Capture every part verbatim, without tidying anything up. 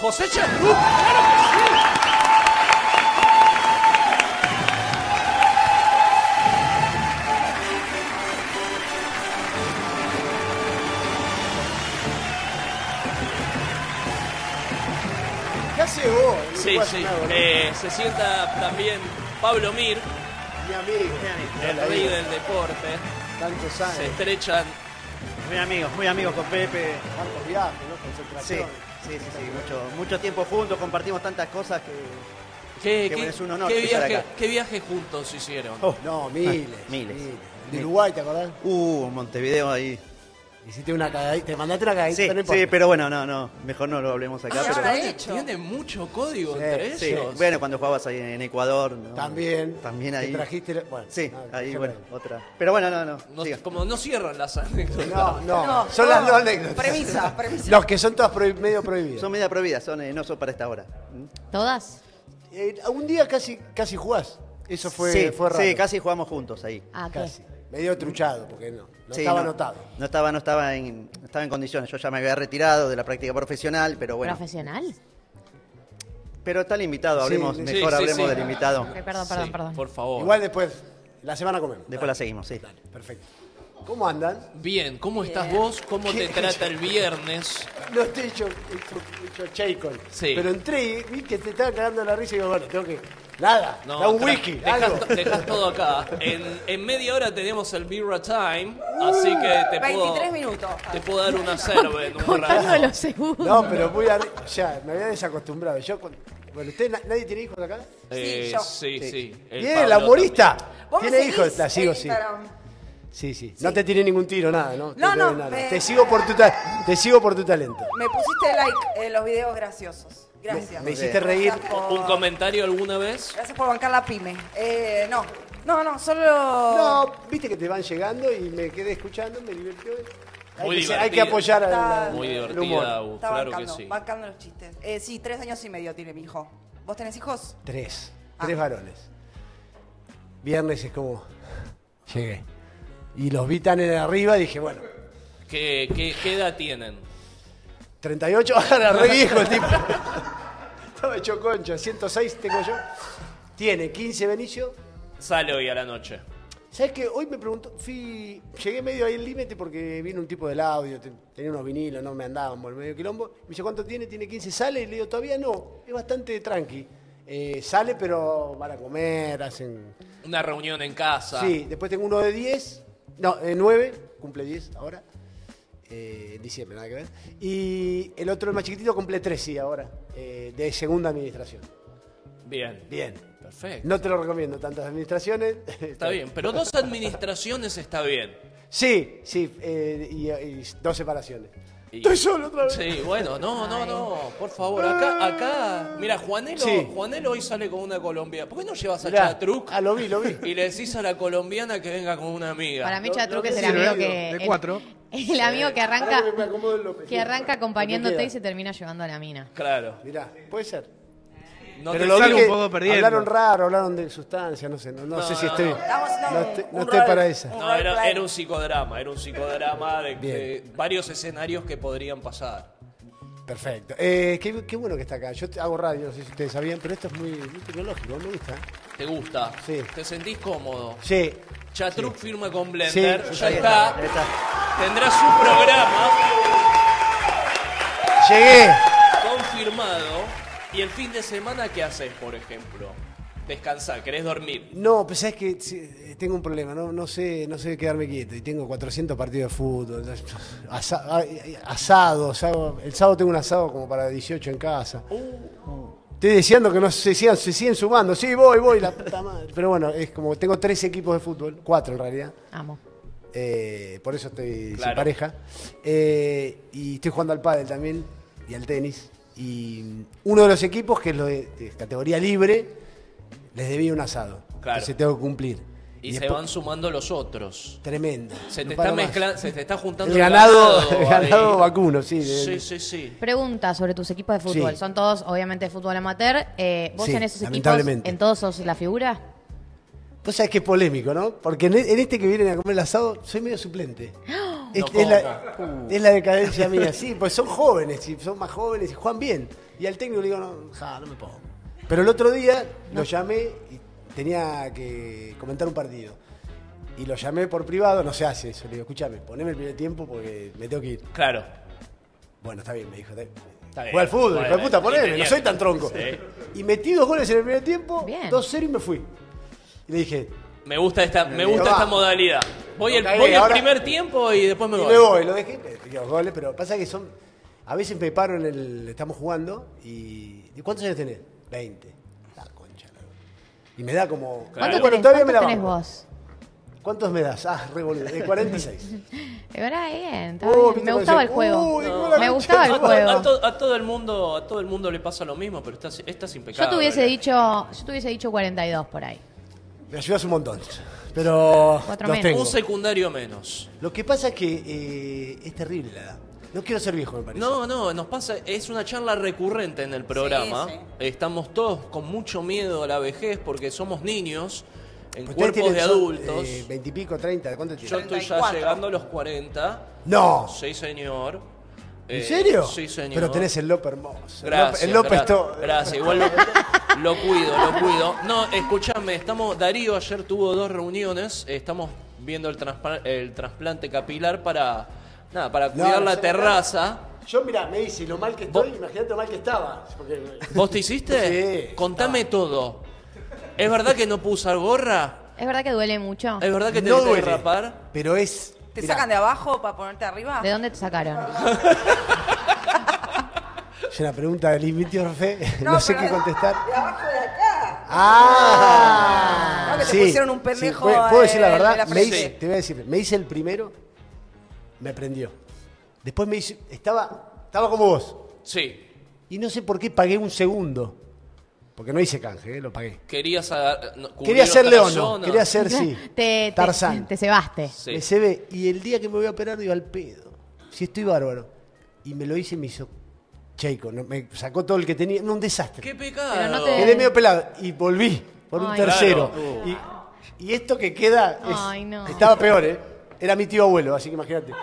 José Chatruk, claro que sí. ¿Qué haces vos? Sí, sí. Eh, se sienta también Pablo Mir, Mi amigo. el rey del deporte. Tantos años. Se estrechan. Muy amigos, muy amigos con Pepe. Tantos viajes, ¿no? Sí, Concentración. sí, sí, sí. Mucho, mucho tiempo juntos, compartimos tantas cosas que... ¿Qué, Qué qué- bueno, es un honor qué estar viaje, acá. ¿Qué viaje juntos hicieron? Oh, No, miles. miles. De Uruguay, ¿te acordás? Uh, Montevideo ahí. Hiciste una cagadita, te mandaste una cagadita, Sí, no importa. sí, pero bueno, no, no. Mejor no lo hablemos acá. Ah, pero... ahora Tiene, hecho. tiene mucho código Sí, entre Sí, ellos. bueno, cuando jugabas ahí en Ecuador. ¿no? También. También Te ahí. trajiste, bueno. Sí, nada, ahí, déjame bueno, ahí. otra. Pero bueno, no, no. No- siga. como no cierran las anécdotas. No, no, No, son las no. dos anécdotas. Premisa, premisa. Los que son todas prohi- medio prohibidas. Son media prohibidas, son, eh, no son para esta hora. ¿Mm? ¿Todas? Eh, un día casi, casi jugás. Eso fue, sí, fue raro. sí, casi jugamos juntos ahí. Ah, ¿qué? Casi. Medio truchado, porque no, no Sí, estaba no, anotado. No estaba, no estaba en, no estaba en condiciones. Yo ya me había retirado de la práctica profesional, pero bueno. ¿Profesional? Pero está el invitado, hablemos, Sí, mejor sí, hablemos sí. del invitado. Ok, perdón, perdón, Sí, perdón. por favor. Igual después, la semana comemos. Después la seguimos, sí. Dale, perfecto. ¿Cómo andan? Bien, ¿cómo estás vos? ¿Cómo te trata el viernes? No estoy hecho, hecho, hecho Chaycon. Sí. Pero entré y vi que te estaba cagando la risa y digo, bueno, tengo que... Nada, da un tra- wiki, algo. Dejás, dejás todo acá. En, en media hora tenemos el Birra Time, así que te puedo, veintitrés minutos. te puedo dar una cerve en un Contando rato. los segundos. No, pero muy arri- ya, me había desacostumbrado. Yo, cuando- bueno, ¿usted, na- nadie tiene hijos acá? Eh, yo. sí, sí. El Bien, Pablo la humorista. ¿Vos me ¿Tiene seguís hijos? La sigo, en sí. Instagram? Sí, sí. No te tiré ningún tiro, nada, ¿no? No, Te- no, nada. me- Te sigo por tu ta- te sigo por tu talento. Me pusiste like en los videos graciosos. Gracias. Me hiciste reír. Gracias por, ¿Un comentario alguna vez? gracias por bancar la pyme. Eh, no, no, no, solo... No, viste que te van llegando y me quedé escuchando, me divirtió. Hay, Muy que, ser- hay que divertida. apoyar al, Está- al- Muy al divertida, humor. Agus, Está claro que bancando, sí. bancando los chistes. Eh, sí, tres años y medio tiene mi hijo. ¿Vos tenés hijos? Tres. Ah. Tres varones. Viernes es como. Llegué. Y los vi tan en arriba y dije, bueno, ¿Qué, qué, qué edad tienen? treinta y ocho, ahora re viejo el tipo. Estaba hecho concha, ciento seis tengo yo. Tiene quince Benicio. Sale hoy a la noche. ¿Sabes qué? Hoy me preguntó, fui, llegué medio ahí al límite porque vino un tipo del audio, te- tenía unos vinilos, no me andaban por el medio quilombo. Me dice, ¿cuánto tiene? Tiene quince, ¿sale? Y le digo, todavía no, es bastante tranqui. Eh, sale, pero van a comer, hacen... Una reunión en casa. Sí, después tengo uno de diez, no, de nueve, cumple diez ahora, eh, en diciembre, nada que ver. Y el otro, el más chiquitito, cumple tres, sí, ahora, eh, de segunda administración. Bien. Bien. Perfecto. No te lo recomiendo, tantas administraciones. Está bien, pero dos administraciones está bien. Sí, sí, eh, y, y dos separaciones. Y- Estoy solo otra vez. Sí, bueno, no, no, no, por favor, acá, acá, mira, Juanelo, Sí. Juanelo hoy sale con una colombiana. ¿Por qué no llevas a Mirá, Chatruc ah, lo vi, lo vi. y le decís a la colombiana que venga con una amiga? Para mí Lo- Chatruc lo es que el sirve, amigo que... de el- cuatro. El, amigo que arranca, Ahora que me acomodo el López. que arranca acompañándote Lo que y se termina llevando a la mina. Claro. Mirá, puede ser. No Pero te lo vi salgo que un poco perdiendo. hablaron raro, hablaron de sustancias, no sé, no, no No, sé si no, estoy, no. Estamos haciendo no un- estoy, no un estoy rol- para esa. un No, era, roleplay. era un psicodrama, era un psicodrama de, Bien. de varios escenarios que podrían pasar. Perfecto. Eh, qué, qué bueno que está acá. Yo te- hago radio, no sé si ustedes sabían, pero esto es muy, muy tecnológico, me gusta. ¿Te gusta? Sí. ¿Te sentís cómodo? Sí. Chatruc firma con Sí, Blender, sí, ya sí. está, Ahí está. tendrá su programa Llegué. confirmado. ¿Y el fin de semana qué haces, por ejemplo? Descansar, ¿querés dormir? No, pues sabes que sí, tengo un problema, no, no sé, no sé quedarme quieto y tengo cuatrocientos partidos de fútbol, asa- asados, hago- el sábado tengo un asado como para dieciocho en casa. Estoy deseando que no se sigan, se siguen sumando, sí, voy, voy, la puta madre. Pero bueno, es como tengo tres equipos de fútbol, cuatro en realidad. Amo. Eh, por eso estoy Claro. sin pareja. Eh, y estoy jugando al pádel también y al tenis. Y uno de los equipos, que es lo de, de categoría libre, les debía un asado. Claro. Entonces tengo que cumplir. Y, se después- van sumando los otros. Tremendo. Se te No está para más. mezclando, se te está juntando El ganado, el ahí. ganado vacuno, sí. de- Sí, sí, sí. Pregunta sobre tus equipos de fútbol. Sí. Son todos, obviamente, de fútbol amateur. Eh, ¿Vos Sí, en esos equipos, lamentablemente. en todos sos la figura? Vos sabés que es polémico, ¿no? Porque en, en este que vienen a comer el asado, soy medio suplente. Es, No, es ¿cómo? la, es la decadencia mía, sí, pues son jóvenes, y son más jóvenes y juegan bien. Y al técnico le digo, no, ja, no me puedo. Pero el otro día lo llamé y tenía que comentar un partido. Y lo llamé por privado, no se hace eso. Le digo, escúchame, poneme el primer tiempo porque me tengo que ir. Claro. Bueno, está bien, me dijo. Está bien. Juega al fútbol, Bueno, hijo de puta, poneme, no bien. soy tan tronco. Sí. Y metí dos goles en el primer tiempo, Bien. dos cero y me fui. Y le dije, Me gusta esta, me Me gusta va. esta modalidad. Voy Lo el, cagué, voy el ahora- primer tiempo y después me y voy. me voy, lo dejé, metí los goles, pero pasa que son. A veces me paro en el. Estamos jugando y. ¿y ¿Cuántos años tenés? veinte. La concha, la- Y me da como. ¿Cuánto Bueno, tenés, todavía cuánto me la tenés banco. vos? ¿Cuántos me das? Ah, re boludo. De cuarenta y seis. De verdad, bien, está Oh, bien. viste Me cómo gustaba el decía, juego. uy, No. cómo la Me concha gustaba de el tu A, madre. a juego. to- a todo el mundo, a todo el mundo le pasa lo mismo, pero estás, estás Yo impecable. te hubiese dicho, yo te hubiese dicho cuarenta y dos por ahí. Me ayudas un montón. Pero. Cuatro los menos. tengo. Un secundario menos. Lo que pasa es que eh, es terrible la edad. No quiero ser viejo, me parece. No, no, nos pasa, es una charla recurrente en el programa. Sí, sí. Estamos todos con mucho miedo a la vejez porque somos niños en Ustedes cuerpos tienen- de son, adultos. eh, veintipico, treinta, ¿cuánto Yo tienen? estoy ya treinta y cuatro. llegando a los cuarenta. No. Sí, señor. ¿En Eh, serio? Sí, señor. Pero tenés el Lope hermoso. Gracias. El Lope gra- es todo. Gracias, igual lo, lo cuido, lo cuido. No, escúchame, estamos, Darío ayer tuvo dos reuniones, estamos viendo el, transpa- el trasplante capilar para, nada, para No, cuidar no la sé, terraza. Yo, mira, me dice lo mal que estoy, imagínate lo mal que estaba. Porque- ¿Vos te hiciste? Sí, Contame todo. ¿Es verdad que no puedo usar gorra? ¿Es verdad que duele mucho? ¿Es verdad que te no tenés que duele, rapar? pero es... ¿Te mirá, sacan de abajo para ponerte arriba? ¿De dónde te sacaron? Es una pregunta del limítrofe, no, No, sé pero qué contestar. De abajo de acá. ¡Ah! No, que te Sí, pusieron un pendejo, sí, ¿puedo, puedo eh, decir la de verdad? la me frente. hice, te voy a decir, me hice el primero, me prendió. Después me hice, estaba, estaba como vos. Sí. Y no sé por qué pagué un segundo. Porque no hice canje, eh, lo pagué. Querías agar- no, cubrir Quería ser otra Leono, zona. quería ser, sí, Te, te, Tarzán. te cebaste. Sí. Me se ve. Y el día que me voy a operar, digo, al pedo. Si estoy bárbaro. Y me lo hice y me hizo checo. ¿no? Me sacó todo el que tenía. No, un desastre. ¡Qué pecado! Pero no te- Quedé medio pelado. Y volví por un Ay, tercero. claro. Y, y esto que queda es- Ay, no. estaba peor, ¿eh? Era mi tío abuelo, así que imagínate.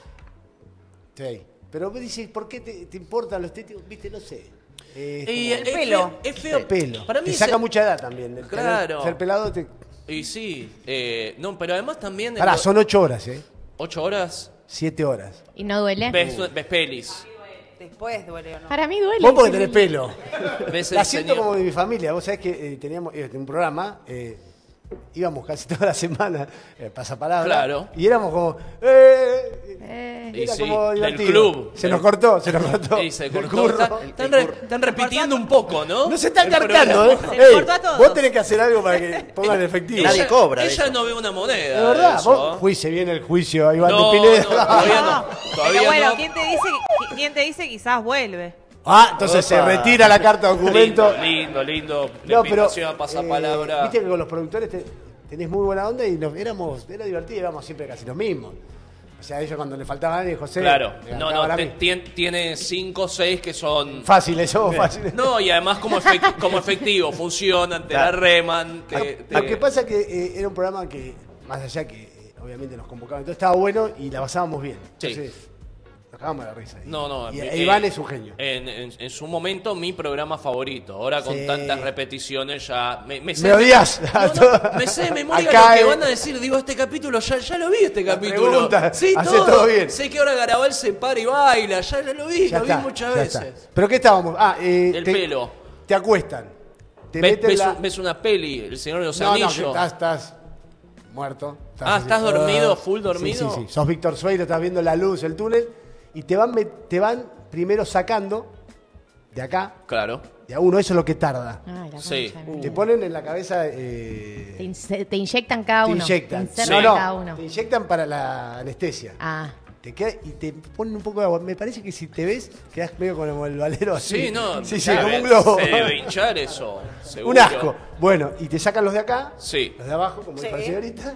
Sí. Pero me dice, ¿por qué te, te importan los estéticos? Viste, no sé. Eh, es Y como- es El pelo. feo- Es feo. el pelo. Para mí te es- saca mucha edad también. el tener- Claro. Ser pelado te... Y sí. eh, no, pero además también... Pará, son ocho horas, ¿eh? ¿Ocho horas? Siete horas. ¿Y no duele? Ves, ves pelis. Después duele o no. Para mí duele. Vos porque tenés pelo. Ves el La siento señor- como de mi familia. Vos sabés que eh, teníamos eh, un programa, eh, íbamos casi toda la semana, eh, pasapalabra. Claro. Y éramos como. Eh, Eh, Y era sí, como del divertido. club. Se nos cortó, se nos cortó. Y se El cortó. curro. Están, están re- están repitiendo un poco, ¿no? No se están El cargando, ¿eh? programa. Se Ey, cortó a todos. vos tenés que hacer algo para que pongan el efectivo. Nadie Ella- cobra de Ella eso. no ve una moneda. De verdad, de eso. vos, uy, se viene el juicio a Iván No, de no, Pineda. todavía no. Todavía Pero bueno, no. ¿quién te dice que, quién te dice quizás vuelve? Ah, entonces se Opa. retira la carta documento. Lindo, lindo, lindo. La No, pero invitación a pasapalabra. eh, viste que con los productores te- tenés muy buena onda y nos, éramos, era divertido, éramos siempre casi los mismos. O sea, ellos cuando le faltaba a alguien, José, Claro. me No, garcaban no, a te- mí. tien- tiene cinco o seis que son... Fáciles, somos fáciles. No, y además como, efect- como efectivo, funcionan, te Claro. la reman. Te, Lo- te- Lo que pasa es que eh, era un programa que, más allá que eh, obviamente nos convocaban, entonces estaba bueno y la pasábamos bien. Sí. Entonces, nos cagábamos de la risa. No, no. Y eh, e Iván es un genio. En, en- en su momento, mi programa favorito. Ahora con Sí. tantas repeticiones ya... Me, me sé- Me odias. No, no, me sé de memoria Acá, lo que eh. van a decir. Digo, este capítulo, ya, ya lo vi este La capítulo. pregunta, Sí, hace todo. todo bien. Sé que ahora Garabal se para y baila. Ya, ya lo vi, Ya lo está, vi muchas ya veces. está. ¿Pero qué estábamos? Ah, eh, El te- pelo. Te acuestan. Te Ves, meten ves la... un- ves una peli, El Señor de los No, no, que Anillos. estás, estás muerto. Ah, así. ¿estás dormido, Ah, full dormido? Sí, sí, sí. Sos Víctor Sueiro, estás viendo la luz, el túnel, y te van, met- te van primero sacando de acá, Claro. de a uno, eso es lo que tarda. Ay, la Sí. concha de mi Te vida. ponen en la cabeza... eh, Te, inse- te inyectan cada te uno. inyectan. Te insertan No, no, cada uno. te inyectan para la anestesia. Ah. Te queda, y te ponen un poco de agua. Me parece que si te ves, quedas medio como el valero así. Sí, no. Sí, sí, se como debe- un globo. Se debe hinchar eso. Seguro. Un asco. Bueno, y te sacan los de acá, Sí. los de abajo, como Sí. dijo la señorita.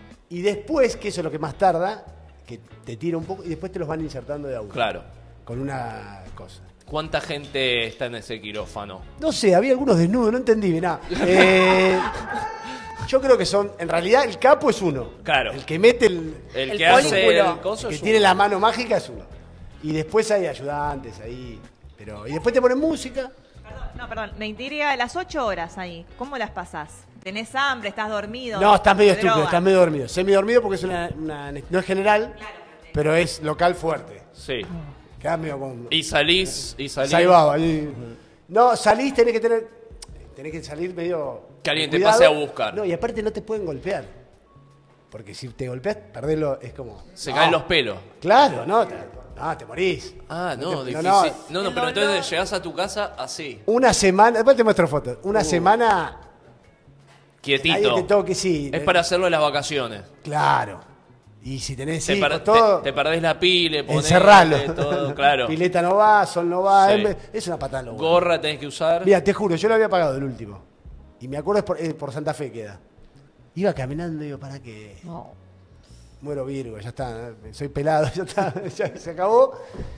Y después, que eso es lo que más tarda, que te tira un poco, y después te los van insertando de a uno. Claro. Con una cosa. ¿Cuánta gente está en ese quirófano? No sé, había algunos desnudos, no entendí, nada. Eh, Yo creo que son, en realidad el capo es uno. Claro. El que mete el, El, El que hace folículo. el coso el que es tiene uno. la mano mágica es uno. Y después hay ayudantes ahí. Pero, y después te ponen música. No, perdón, me intriga las ocho horas ahí. ¿Cómo las pasás? ¿Tenés hambre? ¿Estás dormido? No, estás medio ¿Te estúpido, drogan? estás medio dormido. Semi dormido porque es una, una- no es general, pero es local fuerte. Sí. Quedás medio con... Y salís, y salís. Ahí va, ahí. No, salís, tenés que tener... Tenés que salir medio... Que alguien con te cuidado. pase a buscar. No, y aparte no te pueden golpear. Porque si te golpeas, perdelo, es como... Se no. caen los pelos. Claro, no, te, no, te morís. Ah, no, te- difícil. no, No, no. no, El pero dolor. entonces llegás a tu casa así, Una semana, después te muestro fotos. Uh. Una semana... quietito. Nadie te toque, sí. Es para hacerlo en las vacaciones. Claro. Y si tenés Te, hijos, per- todo... te- te perdés la pile, ponés Encerralo. todo, claro. Pileta no va, sol no va. Sí. Es, es una patada en los huevos. Gorra tenés que usar. Mira, te juro, yo lo había pagado el último. Y me acuerdo es por, eh, por Santa Fe queda. Iba caminando y digo, ¿para qué? No. Muero Virgo, ya está. Soy pelado, ya está. Ya se acabó.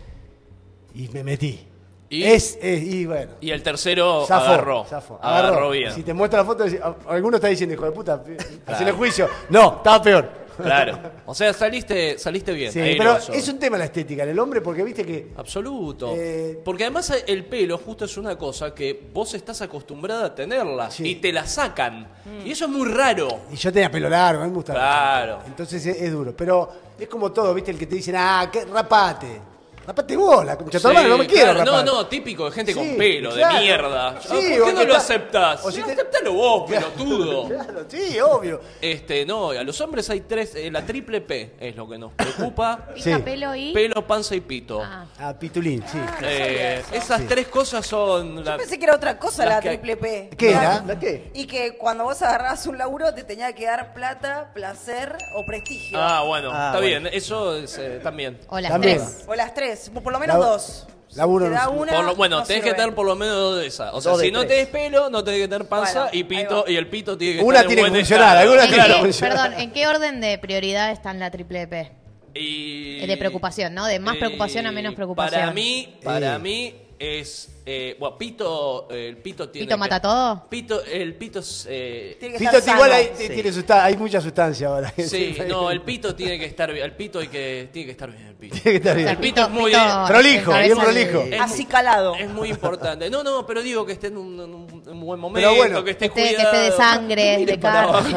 Y me metí. ¿Y? Es, es, y bueno. Y el tercero Zafó, agarró. zafó, Agarró bien. Si te muestra la foto, decís, "Ah, alguno está diciendo, hijo de puta, hacele juicio. No, estaba peor. Claro. O sea, saliste, saliste bien. Sí, airoso. pero es un tema la estética en el hombre, porque viste que Absoluto. Eh, Porque además el pelo justo es una cosa que vos estás acostumbrada a tenerla Sí. y te la sacan. Y eso es muy raro. Y yo tenía pelo largo, a mí me gusta. Claro. Entonces es, es duro. Pero es como todo, ¿viste? El que te dicen, ah, ¿qué? Rapate. Rapate vos, la concha de tu Sí, hermana, no me quiero claro. rapar. No, no, típico de gente Sí, con pelo, claro. de mierda. Sí, Ah, o ¿Por qué que no lo está- aceptás? o si No, te- aceptalo vos, Claro. pelotudo. Claro, sí, obvio. Este, no, a los hombres hay tres, eh, la triple P es lo que nos preocupa. Sí. Pica, pelo y... Pelo, panza y pito. Ah. Ah, pitulín, sí. Eh, esas tres cosas son... la- Yo pensé que era otra cosa las la que- triple P. ¿Qué era? ¿La qué? Y que cuando vos agarrabas un laburo te tenía que dar plata, placer o prestigio. Ah, bueno, Ah, está bueno. bien, eso es, eh, también. O las También. tres. O las tres, por lo menos La- dos. laburo Si te da no- una, Por lo- bueno, no tenés que sirve. tener por lo menos dos de esas. O sea, Dos de si no tres. tenés pelo, no tenés que tener panza Bueno, y ahí pito, va. y el pito tiene que Una estar en tiene que buen funcionar, estado. alguna ¿En tiene que qué- funcionar. perdón, ¿en qué orden de prioridad está en la triple P? Y... De preocupación, ¿no? De más preocupación a menos preocupación. Para mí, para Eh. mí es... Eh, bueno, pito, eh, el pito tiene ¿Pito que- mata todo? Pito, el pito es... eh, Tiene que Pito estar igual sano. hay, Sí. tiene susta- hay mucha sustancia ahora. sí, no, el pito tiene que estar bien. El pito hay que, tiene que estar bien, el pito. Tiene que estar O sea, bien. El pito es muy- Prolijo, encabeza bien el- prolijo. Es Así muy- calado. Es muy importante. No, no, pero digo que esté en un, en un- en un buen momento, Pero bueno, que esté Que esté, que cuidado. esté de sangre, Mire de para carne.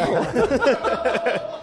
abajo.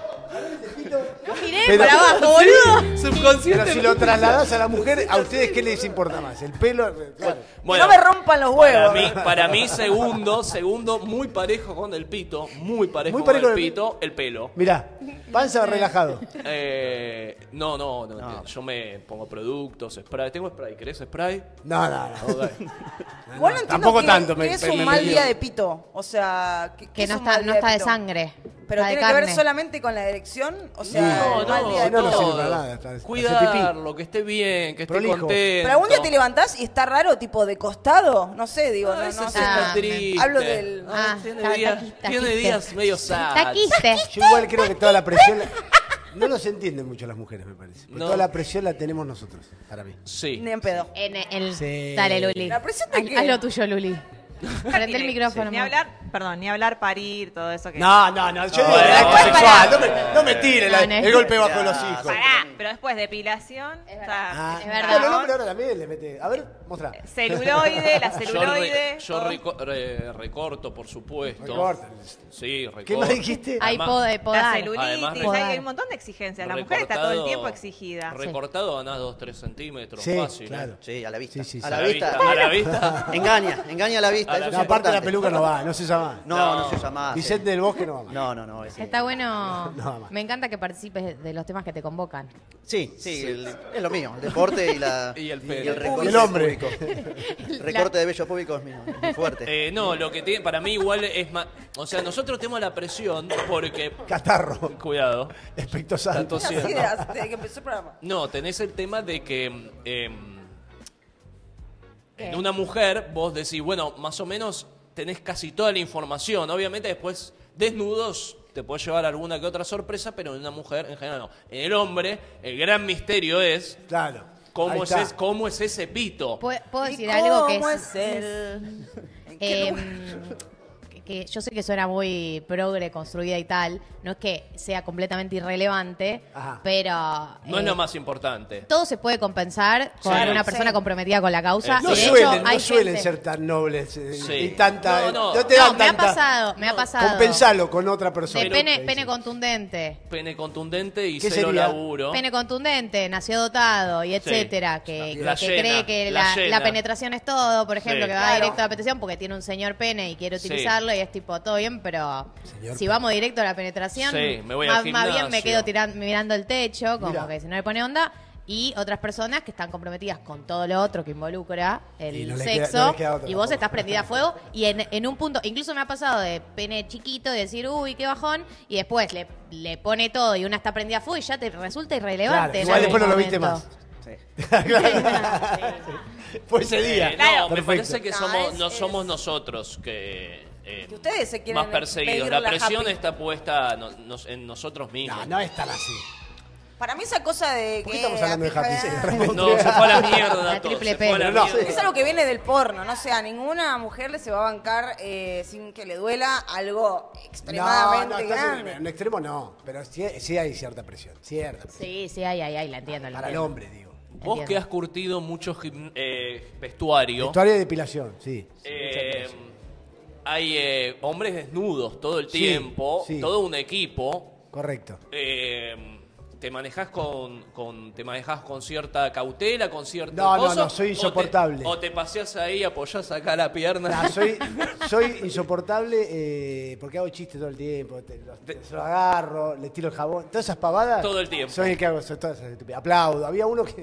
No miré Pero- para abajo, boludo. Pero Subconsciente. si lo trasladás a la mujer, ¿a ustedes qué les importa más? ¿El pelo? Claro. Bueno, que no me rompan los Para huevos. mí, para mí, segundo, segundo, muy parejo con el pito, muy parejo Muy con parejo el con el- pito, el pelo. Mirá, panza relajado. Eh, no, no, no, No. yo me pongo productos, spray. Tengo spray, ¿querés spray? No, no, no. Ok. Bueno, entiendo tampoco que, tanto que me- es me- un me mal metí. día de pito. O sea, que, Que es no un está, mal no día está de pito. sangre. Pero está de tiene que ver carne. solamente con la erección. O sea, No, el mal no, día de no, no pito. sirve para nada, para hacer Cuidarlo, que esté bien, que esté Prolijo. contento. Pero algún día te levantás y está raro, tipo de costado. No sé, digo, Ah, no, ese no sí sé. Ah, está triste. hablo del- Ah, tiene está- días, está- tiene taquiste. días medio sad. Taquiste. Yo igual creo que toda la presión... la- No nos entienden mucho las mujeres, me parece. Porque No. toda la presión la tenemos nosotros, para mí. Sí. Ni en pedo. En el... Sí. Dale, Luli. ¿La presión de Haz, qué? haz lo tuyo, Luli. Prende el micrófono. Ni amor. hablar, perdón, ni hablar parir, todo eso que... No, no, no. Yo digo bueno, el acto bueno, sexual. No me, no me tire la- No, no. el golpe bajo los hijos. Pará, pero después depilación, o sea, Ah, Es verdad. Bueno, el hombre ahora también le mete. A ver, mostrá. celuloide, la Yo, celuloide. re- yo todo. reco- re- recorto, por supuesto. Recorta. Sí, recorto. ¿Qué más dijiste? Hay Además- pod- de La podar. celulitis, Además, hay, podar. hay un montón de exigencias. La mujer está todo el Recortado- tiempo exigida. Recortado ganás dos tres centímetros, Sí, fácil. ¿eh? claro. Sí, a la vista. Sí, sí, a sí. la A la vista. vista. A la vista. Engaña, engaña a la vista. A eso la- es No, aparte la importante. peluca no va, no se usa más. No, no, se usa más. Vicente sí. del Bosque no va más. No, no, no. ese- Está bueno. No, mamá. Me encanta que participes de los temas que te convocan. Sí, sí, el- es lo mío. El deporte y, la, Y el pelo. recorte El hombre. público. El recorte de vello público es mío, es muy fuerte. Eh, no, lo que tiene, para mí igual es más... O sea, nosotros tenemos la presión porque... Catarro. Cuidado. Espectosal. Tanto Así siendo. de- desde que empezó el programa. No, tenés el tema de que eh, ¿Qué? en una mujer vos decís, bueno, más o menos tenés casi toda la información. Obviamente después desnudos te puede llevar alguna que otra sorpresa, pero en una mujer en general no. En el hombre el gran misterio es Claro. cómo, Ahí es, está. es- cómo es ese pito. ¿Puedo, puedo ¿Y decir algo que cómo es... es él? ¿En qué eh, lugar? que, que yo sé que suena muy progre, construida y tal, no es que sea completamente irrelevante, Ajá. pero... No es eh, lo más importante. todo se puede compensar con Sí. una persona Sí. comprometida con la causa. Eh, No y de suelen, hecho, no hay suelen gente- ser tan nobles eh, Sí. y tanta. No, no. no te No, dan me ha tanta. pasado, me ha pasado. Compensalo con otra persona. De Te pene, dicen. pene contundente. Pene contundente y ¿Qué cero sería? laburo. Pene contundente, nació dotado y etcétera, que, La que llena, cree que la la, llena. la penetración es todo, por ejemplo, Sí. que va Claro. directo a la penetración porque tiene un señor pene y quiere Sí. utilizarlo y es tipo, todo bien, pero Señor si pene. vamos directo a la penetración, Sí, me voy al más, más bien me gimnasio. quedo tiran- mirando el techo, como Mira. que si no le pone onda. Y otras personas que están comprometidas con todo lo otro que involucra el Y no le queda- sexo. no le queda otra y vos tampoco. estás prendida a fuego. Y en, en un punto, incluso me ha pasado de pene chiquito y decir, uy, qué bajón. Y después le, le pone todo y una está prendida a fuego y ya te resulta irrelevante. Claro, en igual algún después no lo viste momento. más. Sí. Fue ese día. Eh, no, me Perfecto. parece que No, somos, es- no es- somos nosotros que, eh, Que ustedes se quieren más perseguidos. pedir La la presión happy. está puesta no- nos- en nosotros mismos. No, no es tan así. Para mí esa cosa de ¿Por que... qué estamos hablando de Happy? Sí, No, se fue a la mierda La todo. triple Se P. fue a la Pero no, mierda. Es algo que viene del porno, no sé, a ninguna mujer le se va a bancar eh, sin que le duela algo No, extremadamente no, estás en, grande. en extremo no, pero sí, sí hay cierta presión, cierta presión. Sí, sí, ay, ay, ay, la entiendo. La Para el entiendo. hombre, digo. Vos Entiendo. que has curtido mucho gim- eh, vestuario, Vestuario de depilación, sí. eh, hay eh, hombres desnudos todo el Sí, tiempo, sí. todo un equipo. Correcto. eh, ¿Te manejas con, con te manejas con cierta cautela, con cierto No, no, coso? no, soy o te- insoportable. O te, paseas ahí, apoyás acá la pierna. No, soy, soy insoportable eh, porque hago chistes todo el tiempo. te- los- te- se lo agarro, le tiro el jabón. Todas esas pavadas. Todo el tiempo. Soy el que hago todas esas estupideces. Aplaudo. Había uno que.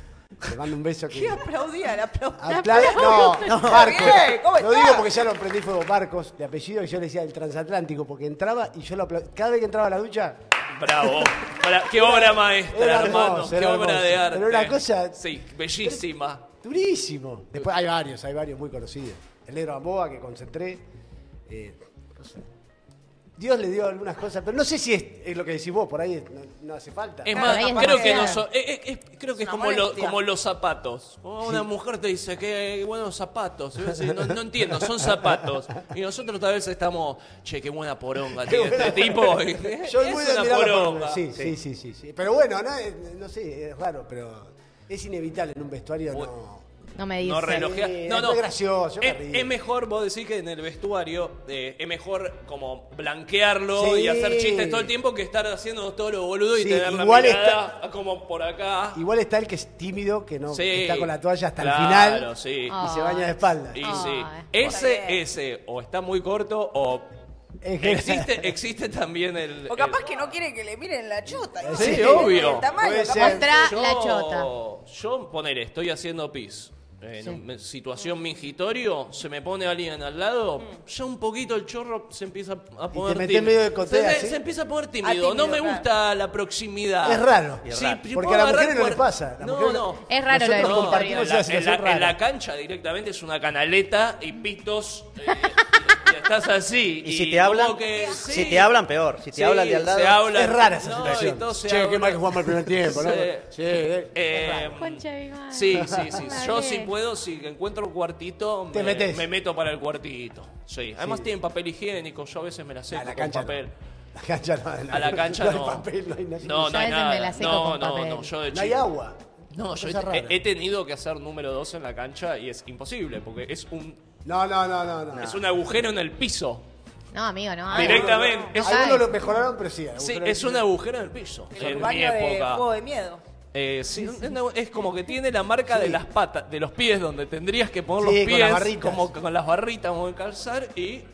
Le mando un beso que. ¿Qué aplaudía? Le aplaudía. Apla- no, no, Marcos. Bien, ¿cómo Lo está? digo porque ya lo prendí fuego Marcos, de apellido, y yo le decía el transatlántico, porque entraba y yo lo aplaudía. Cada vez que entraba a la ducha, Bravo. Bra- Qué obra maestra, Era hermano. hermoso, Qué era obra hermoso. de arte. Pero una cosa- Sí, bellísima. durísimo. Después hay varios, hay varios muy conocidos. El negro Gamboa, que concentré. eh, no sé. Dios le dio algunas cosas, pero no sé si es, es lo que decís vos, por ahí es- no, no hace falta. Es Claro, más, ahí es creo que, demasiado. no so- eh, eh, eh, creo que es una como, lo- molestia. como los zapatos. Como una mujer te dice que buenos zapatos. Y vos decís, no, no entiendo, son zapatos. Y nosotros tal vez estamos, che, qué buena poronga tiene este tipo. Yo es muy de una admirar la poronga. poronga. Sí, sí, sí, sí, sí. Pero bueno, no, es- no sé, es raro, pero es inevitable en un vestuario no. No me dice. No relojea. Sí, No, es no. muy gracioso, yo me Es, río. es mejor, vos decís que en el vestuario eh, es mejor como blanquearlo Sí. y hacer chistes todo el tiempo que estar haciendo todo lo boludo y Sí, tener la igual mirada como por acá. Igual está el que es tímido, que no Sí. que está con la toalla hasta Claro, el final sí. Ah. y se baña de espalda. Y Ay, sí. bueno. Ese, Está bien. ese, o está muy corto o Es que- existe, existe también el. O capaz el- que no quiere que le miren la chota. ¿no? Sí, El obvio. tamaño, Puede capaz. ser. Mostrá yo, la chota. Yo, ponele, estoy haciendo pis. En una situación mingitorio, se me pone alguien al lado, ya un poquito el chorro se empieza a poner metés tímido. medio de cotea, se, me- ¿sí? se empieza a poner Ah, tímido. tímido, no me claro. gusta la proximidad. Es raro. Y es Sí, raro. si Porque puedo a las agarrar mujeres no le cuer- pasa. Las No, mujeres- no. Es raro lo Nosotros del No, compartimos en, vestuario. la, esa en la- situación en la rara. cancha directamente es una canaleta y pitos eh, y, y estás así. Y si te hablan, como que, si sí, te hablan, peor. Si te sí, hablan de al lado. se habla. Es rara esa No, situación. y todo se Che, qué habla. mal que jugamos el primer tiempo, ¿no? Sí. Sí, eh, Eh, Concha de mi madre. sí, sí, sí. Me Yo hablé. si puedo, si encuentro un cuartito, Te me, metés. me meto para el cuartito. Sí. Además Sí. tienen papel higiénico, yo a veces me la a seco la con cancha papel. no. La cancha no. A la cancha hay no. papel, no hay nada. No, no Yo a hay veces me la nada. seco No, con no, papel. no, yo de No hay chico- agua. No, yo he, Cosa rara. he- he tenido que hacer número dos en la cancha y es imposible porque es un No, no, no, no. no. es un agujero en el piso. No, amigo, no. Directamente. No, Es- cae. Algunos lo mejoraron, pero sí. Sí, algunos- es un agujero en el piso. El En mi baño de época. juego de miedo. Eh, sí, es una- es como que tiene la marca de las patas, de los pies, donde tendrías que poner Sí, los con pies las barritas. como con las barritas como de calzar y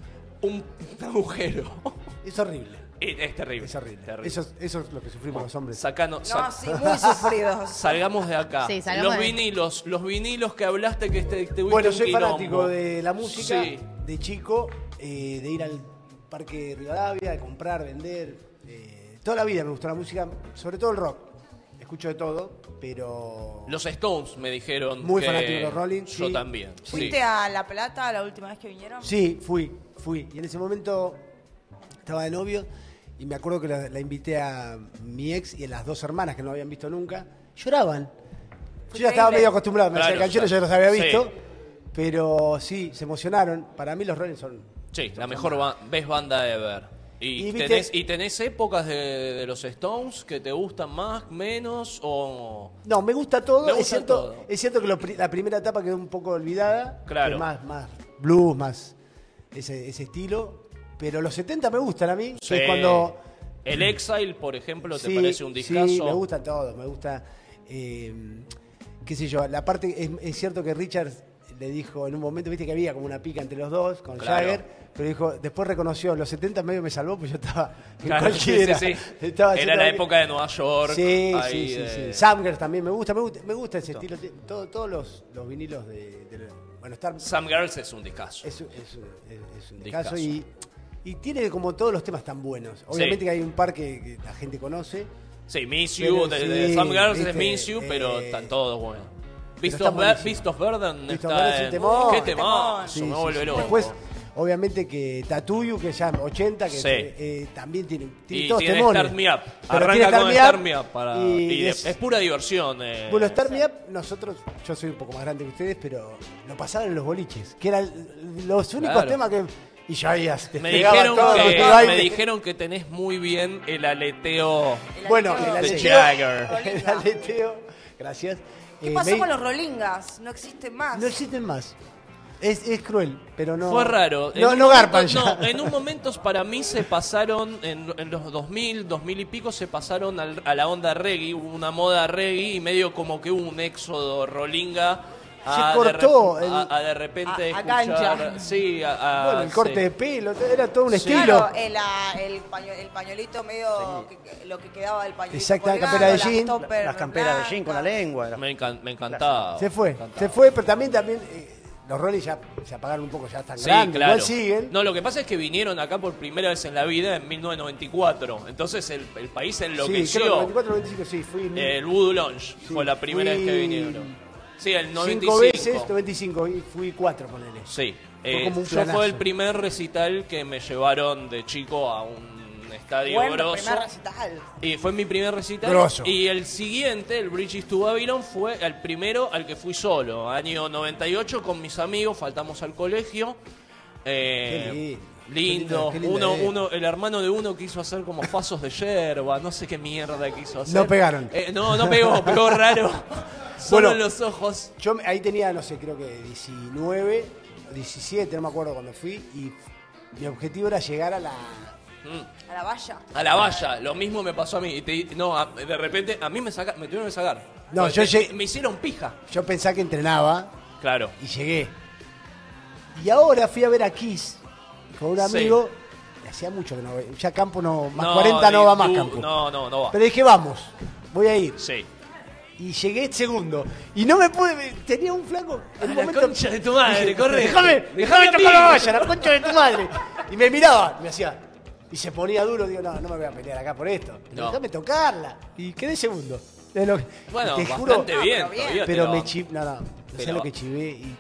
un agujero. Es horrible. Y es terrible. Es horrible. terrible. Eso, eso es lo que sufrimos los hombres. Sacano- No, sa- sí, muy sufridos. Salgamos de acá. Sí, salgamos los de- vinilos, los vinilos que hablaste que te, te Bueno, un soy quilombo. fanático de la música, Sí. de chico, eh, de ir al Parque Rivadavia, de comprar, vender. eh, toda la vida me gustó la música, sobre todo el rock. Escucho de todo, pero... Los Stones me dijeron. Muy que fanático de los Rolling, Yo sí. también. sí. ¿Fuiste a La Plata la última vez que vinieron? Sí, fui, fui. Y en ese momento estaba de novio y me acuerdo que la, la invité a mi ex y a las dos hermanas que no habían visto nunca. Lloraban. Yo ya estaba increíble. medio acostumbrado, me hacía Claro, canciones, ya. ya los había Sí. visto. Pero sí, se emocionaron. Para mí los Rolling son Sí, la mejor ba- best banda ever. ¿Y, Y viste- tenés, ¿Y tenés épocas de, de los Stones que te gustan más, menos o...? No, me gusta todo. Me gusta es, cierto, todo. es cierto que lo pri- la primera etapa quedó un poco olvidada. Claro. que Más, más blues, más ese, ese estilo. Pero los setenta me gustan a mí. que Sí. es cuando... El Exile, por ejemplo, ¿te Sí, parece un discazo? Sí, me gusta todo. Me gusta... eh, qué sé yo, la parte... Es, es cierto que Richard le dijo en un momento, viste que había como una pica entre los dos, con Claro. Jagger... Pero dijo, después reconoció, los setenta medio me salvó, pues yo estaba en Claro, cualquiera. sí, sí, sí. Estaba Era haciendo- la época de Nueva York. Sí, ahí sí, sí, de- sí. Samgers también me gusta, me gusta, me gusta ese estilo. Todo, todos los, los vinilos de, de- bueno, Star Some Girls es un discazo. es, es, es- es un Discazo. caso y, y tiene como todos los temas tan buenos. Obviamente Sí. que hay un par que, que la gente conoce. Sí, Miss Pero You, de, de sí, Some Girls viste, es Miss You, pero eh, están todos buenos. Beast están of, Bur- buenísimos. Beast of Burden Beast of está Burden es un en... temón. ¡Qué temazo! Sí, me sí, vuelve sí. loco. Después, obviamente que Tatuyu, que ya ochenta, que Sí. eh, también tiene, tiene Y todos tiene temones. Start Me Up. Pero Arranca tiene con Me Start Up Me Up. Para, y y de- es- es pura diversión. eh. Bueno, Start Me Up, nosotros, yo soy un poco más grande que ustedes, pero lo pasaban en los boliches, que eran los únicos Claro. temas que... Y ya veías, te me, pegaba dijeron todo, que, te baile. me dijeron que tenés muy bien el aleteo. El Bueno, aleteo el de aleteo, Jagger. el aleteo, gracias. ¿Qué Eh, pasó me- con los Rolingas? No existen más. No existen más. Es, es cruel, pero no... Fue raro. En No, un no momento- garpan ya. no, en un momento para mí se pasaron, en, en los dos mil, dos mil y pico, se pasaron al- a la onda reggae. Hubo una moda reggae y medio como que hubo un éxodo rolinga. A Se cortó De, rep- el- a, a de repente a- a escuchar... cancha. Sí, a, a- Bueno, el corte sí. de pelo, era todo un Sí. estilo. Claro, el, ah, el, paño- el pañuelito medio, que- que- lo que quedaba del pañuelito. Exactamente, colgando, campera de las jean. topper Las camperas de blancas. jean con la lengua. era- Me, encan- me encantaba. Se fue, me encantaba. se fue, pero también, también eh, los roles ya se apagaron un poco, ya están Sí, grandes, claro. igual siguen. No, lo que pasa es que vinieron acá por primera vez en la vida en mil novecientos noventa y cuatro. Entonces el, el país Sí, enloqueció. creo que noventa y cuatro, noventa y cinco, sí, fui El Voodoo Lounge Sí, fue la primera fui vez que vinieron. Sí, el noventa y cinco cinco. veces, noventa y cinco, y fui cuatro, ponele. Sí. Fue Eh, como un yo planazo. fue el primer recital que me llevaron de chico a un estadio Bueno, grosso. primer recital. Y fue mi primer recital. Grosso. Y el siguiente, el Bridges to Babylon, fue el primero al que fui solo. Año noventa y ocho con mis amigos, faltamos al colegio. Eh, Qué lindo. Lindo. Qué linda uno, idea. uno, el hermano de uno quiso hacer como pasos de yerba, no sé qué mierda quiso hacer. No pegaron. Eh, no, no pegó, pegó raro. Solo Bueno. en los ojos. Yo me- ahí tenía, no sé, creo que diecinueve, diecisiete, no me acuerdo cuando fui, y mi objetivo era llegar a la... Mm. A la valla. A la valla, lo mismo me pasó a mí. Y te- no, a- de repente a mí me, saca, me tuvieron que sacar. No, Porque yo te- llegué- me hicieron pija. Yo pensaba que entrenaba Claro. y llegué. Y ahora fui a ver a Kiss con un Sí. amigo, y hacía mucho que no ve- ya Campo no, más No, cuarenta no ni va más tú- Campo. No, no, no va. Pero dije, vamos, voy a ir. Sí. Y llegué segundo. Y no me pude. Tenía un flaco. En A un la momento, concha de tu madre, dije, corre. Déjame, Déjame déjame a tocar mí. la valla, la concha de tu madre. Y me miraba, me hacía. Y se ponía duro. Digo, no, no me voy a pelear acá por esto. No. Déjame tocarla. Y quedé segundo. Es lo que- Bueno, te juro, bastante bien. pero bien. todavía, pero me va- chivé. No, no. No sé Pero- lo que chivé. Y,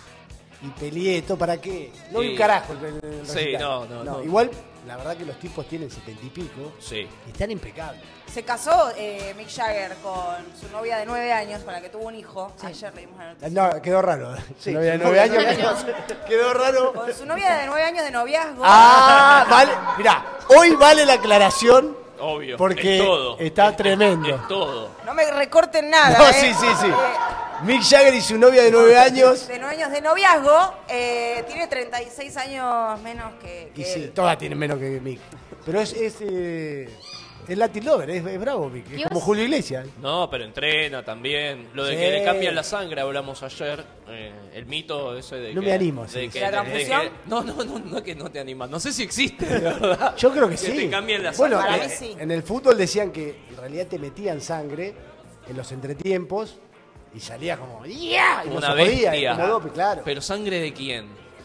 y peleé. ¿Todo para qué? No vi Sí. un carajo. el- el- el Sí, recital. no, no, no. Igual, la verdad que los tipos tienen setenta y pico. Sí. Y están impecables. Se casó eh, Mick Jagger con su novia de nueve años, con la que tuvo un hijo. Ayer leímos la noticia. No, quedó raro. Sí, Su novia de su nueve novia de años. Quedó raro. Con su novia de nueve años de noviazgo. Ah, vale. Mirá, hoy vale la aclaración Obvio. porque es todo. está Es- tremendo. Es todo. No me recorten nada. No, eh. sí, sí, sí. Eh, Mick Jagger y su novia de nueve años. de nueve años de noviazgo, eh, tiene treinta y seis años menos que, que Y sí, él. todas tienen menos que Mick. Pero es, es, eh, es Latin Lover, es, es bravo Mick. Es Dios. como Julio Iglesias. No, pero entrena también. Lo de Sí. que le cambian la sangre, hablamos ayer. Eh, el mito ese de No que. me animo, de sí, que- sí. ¿La de transfusión? que- no, no, no, no es que no te animas. No sé si existe, de verdad. Yo creo que, que sí. te cambien la Bueno, sangre. Para eh, mí sí. en el fútbol decían que en realidad te metían sangre en los entretiempos y salía como ¡ya! Y no se Una podía, bestia. como dope, claro. Pero sangre de quién?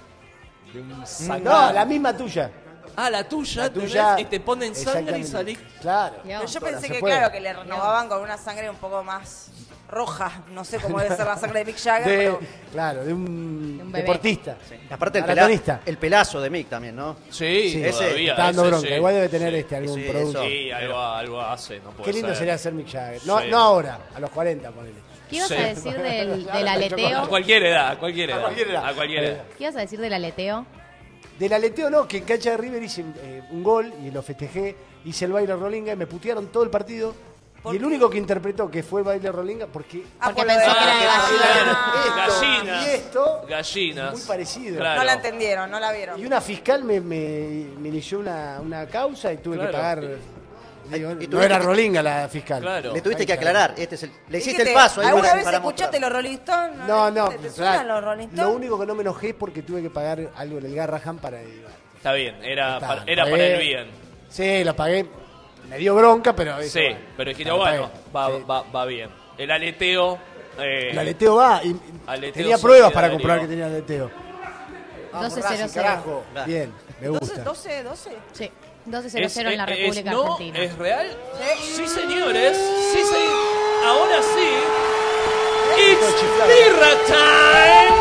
De un No, sacado. la misma tuya. Ah, la tuya, La ¿te tuya. ves? Y te ponen sangre y Exactamente. salís. Claro. Dios. Pero yo Ahora, pensé se que, puede. claro, que le renovaban con una sangre un poco más roja. No sé cómo debe ser la sangre de Mick Jagger, De- pero... claro, de un, De un bebé. deportista. Aparte el, pela- Maratonista. el pelazo de Mick también, ¿no? Sí, Sí, ese todavía. está dando ese bronca. sí. Igual debe tener Sí. este algún Sí, producto. eso. Sí, algo, algo hace, no puede Qué lindo ser. sería ser Mick Jagger. No, Sí. no ahora, a los cuarenta, ponele. ¿Qué ibas Sí. a decir del, del A aleteo? cualquier edad, a cualquier edad. A cualquier edad. A cualquier edad. ¿Qué ibas a decir del aleteo? Del aleteo no, que en cancha de River hice eh, un gol y lo festejé, hice el baile rolinga y me putearon todo el partido. Y el único que interpretó que fue el baile rolinga, porque... Ah, Porque por lo pensó de- que era de Ah, gallina. esto Gallina. y esto, Gallinas. muy parecido. Claro. No la entendieron, no la vieron. Y una fiscal me, me, me inició una, una causa y tuve Claro. que pagar... Digo, Y no tuviste era que- rolinga la fiscal. Claro. Le tuviste que Ahí está. aclarar. Este es el, le hiciste Dijiste, el paso. ahí ¿alguna para- vez para escuchaste mostrar. los Rolling Stones? No, no, ¿Te, te claro, suenan los Rolling Stones? lo único que no me enojé es porque tuve que pagar algo en el Garrahan para... Está bien, era, Está, para, era pagué. para el bien. Sí, lo pagué. Me dio bronca, pero... eso, Sí, bueno, pero dijiste, lo bueno, pagué. va, Sí. va, va bien. El aleteo. Eh, El aleteo va. Y, y Aleteo tenía pruebas para solidario. comprobar que tenía aleteo. Vamos, doce Racing, cero cero. carajo. Claro. Bien, me doce, gusta. doce, doce. Sí, doce cero es- cero en la es- República no, Argentina. ¿Es real? Sí, señores. Sí, sí. Ahora sí. It's birra time.